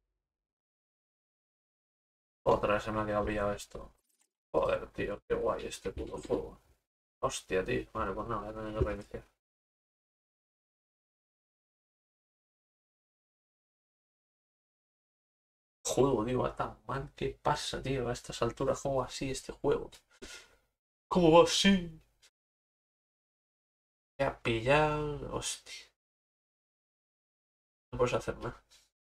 Otra vez se me ha quedado pillado esto. Joder, tío, qué guay este puto juego. Hostia, tío. Vale, pues nada, voy a tener que reiniciar. Juego, tío, va tan mal. ¿Qué pasa, tío? A estas alturas, ¿cómo va así este juego? ¿Cómo va así? Me ha pillado. Hostia. No puedes hacer nada.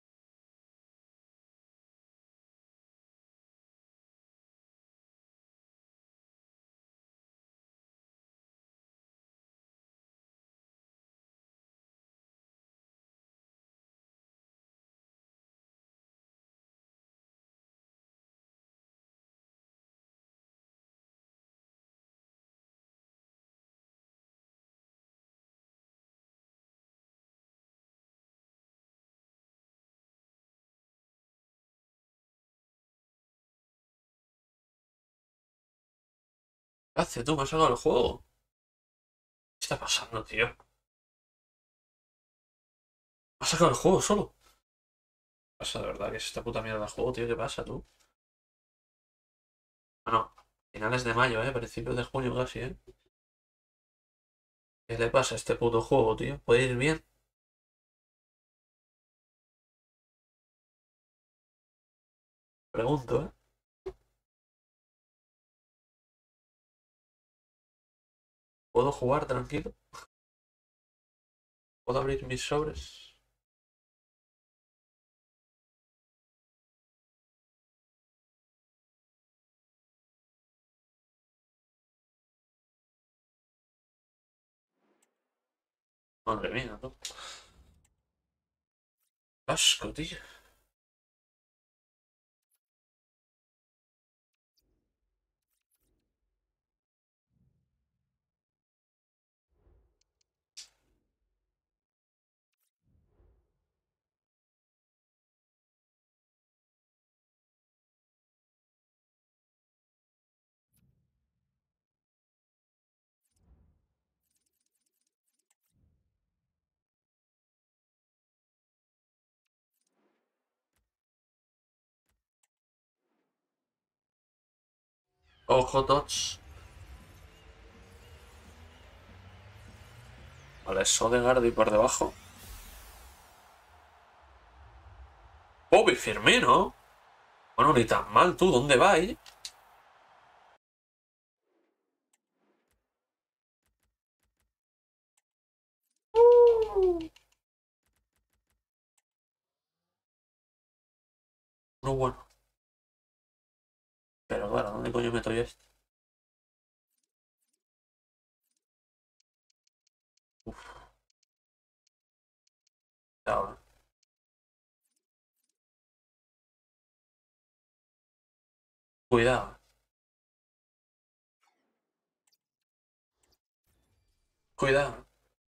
¿Qué hace tú? Me has sacado el juego. ¿Qué está pasando, tío? Me has sacado el juego solo. ¿Qué pasa, de verdad? ¿Qué es esta puta mierda de juego, tío? ¿Qué pasa, tú? Bueno, finales de mayo, principios de junio casi, ¿Qué le pasa a este puto juego, tío? ¿Puede ir bien? Pregunto, ¿Puedo jugar tranquilo? ¿Puedo abrir mis sobres? Madre mía, ¿no? Asco, tío. Ojo, tots. Vale, Sodegaard y por debajo. Bobby Firmino. Bueno, ni tan mal tú, ¿dónde vais? No, bueno. Pero claro, ¿dónde coño meto yo este? Uf. Ahora. Cuidado. Cuidado.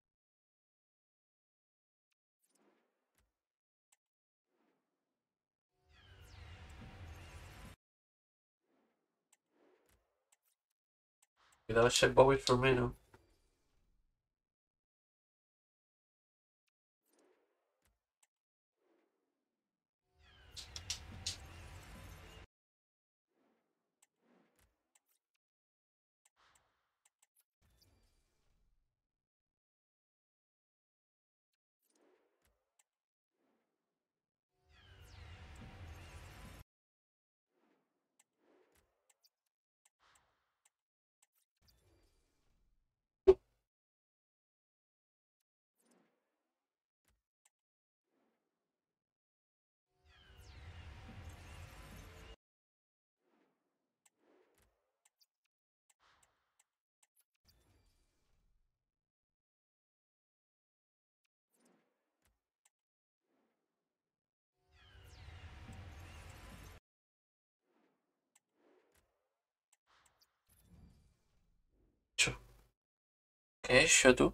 Cuidado ese Bobby Firmino. ¿Qué he hecho tú?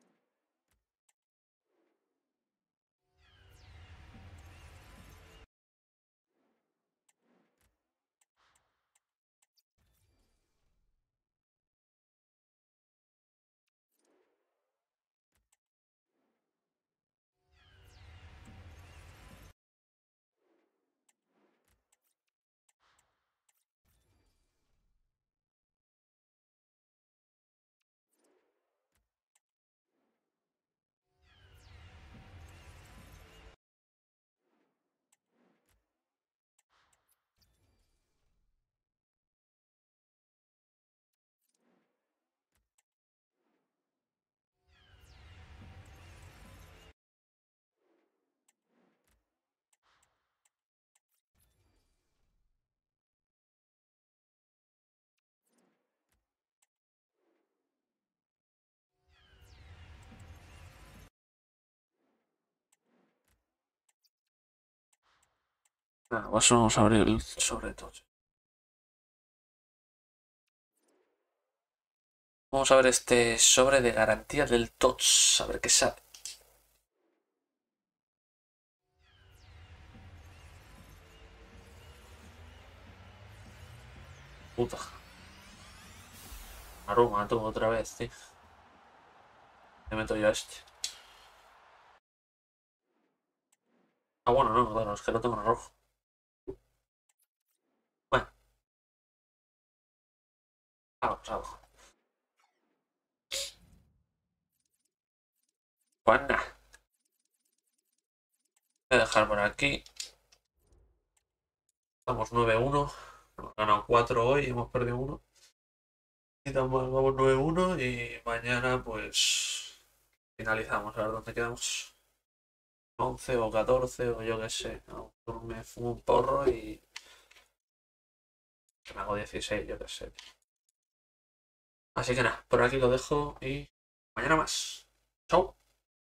Nada, pues vamos a abrir el sobre todo. Vamos a ver este sobre de garantía del TOTS. A ver qué sale. Puta. Aruma, tú otra vez, tío. Me meto yo a este. Ah, bueno, no, claro, es que no tengo en rojo. Bueno. Vamos, abajo. Pues nada. Voy a dejar por aquí. Estamos 9-1. Hemos ganado 4 hoy, hemos perdido 1. Y vamos 9-1 y mañana pues finalizamos. A ver dónde quedamos. 11 o 14 o yo qué sé. No, me fumo un porro y que me hago 16, yo qué sé. Así que nada, por aquí lo dejo y mañana más. Chao.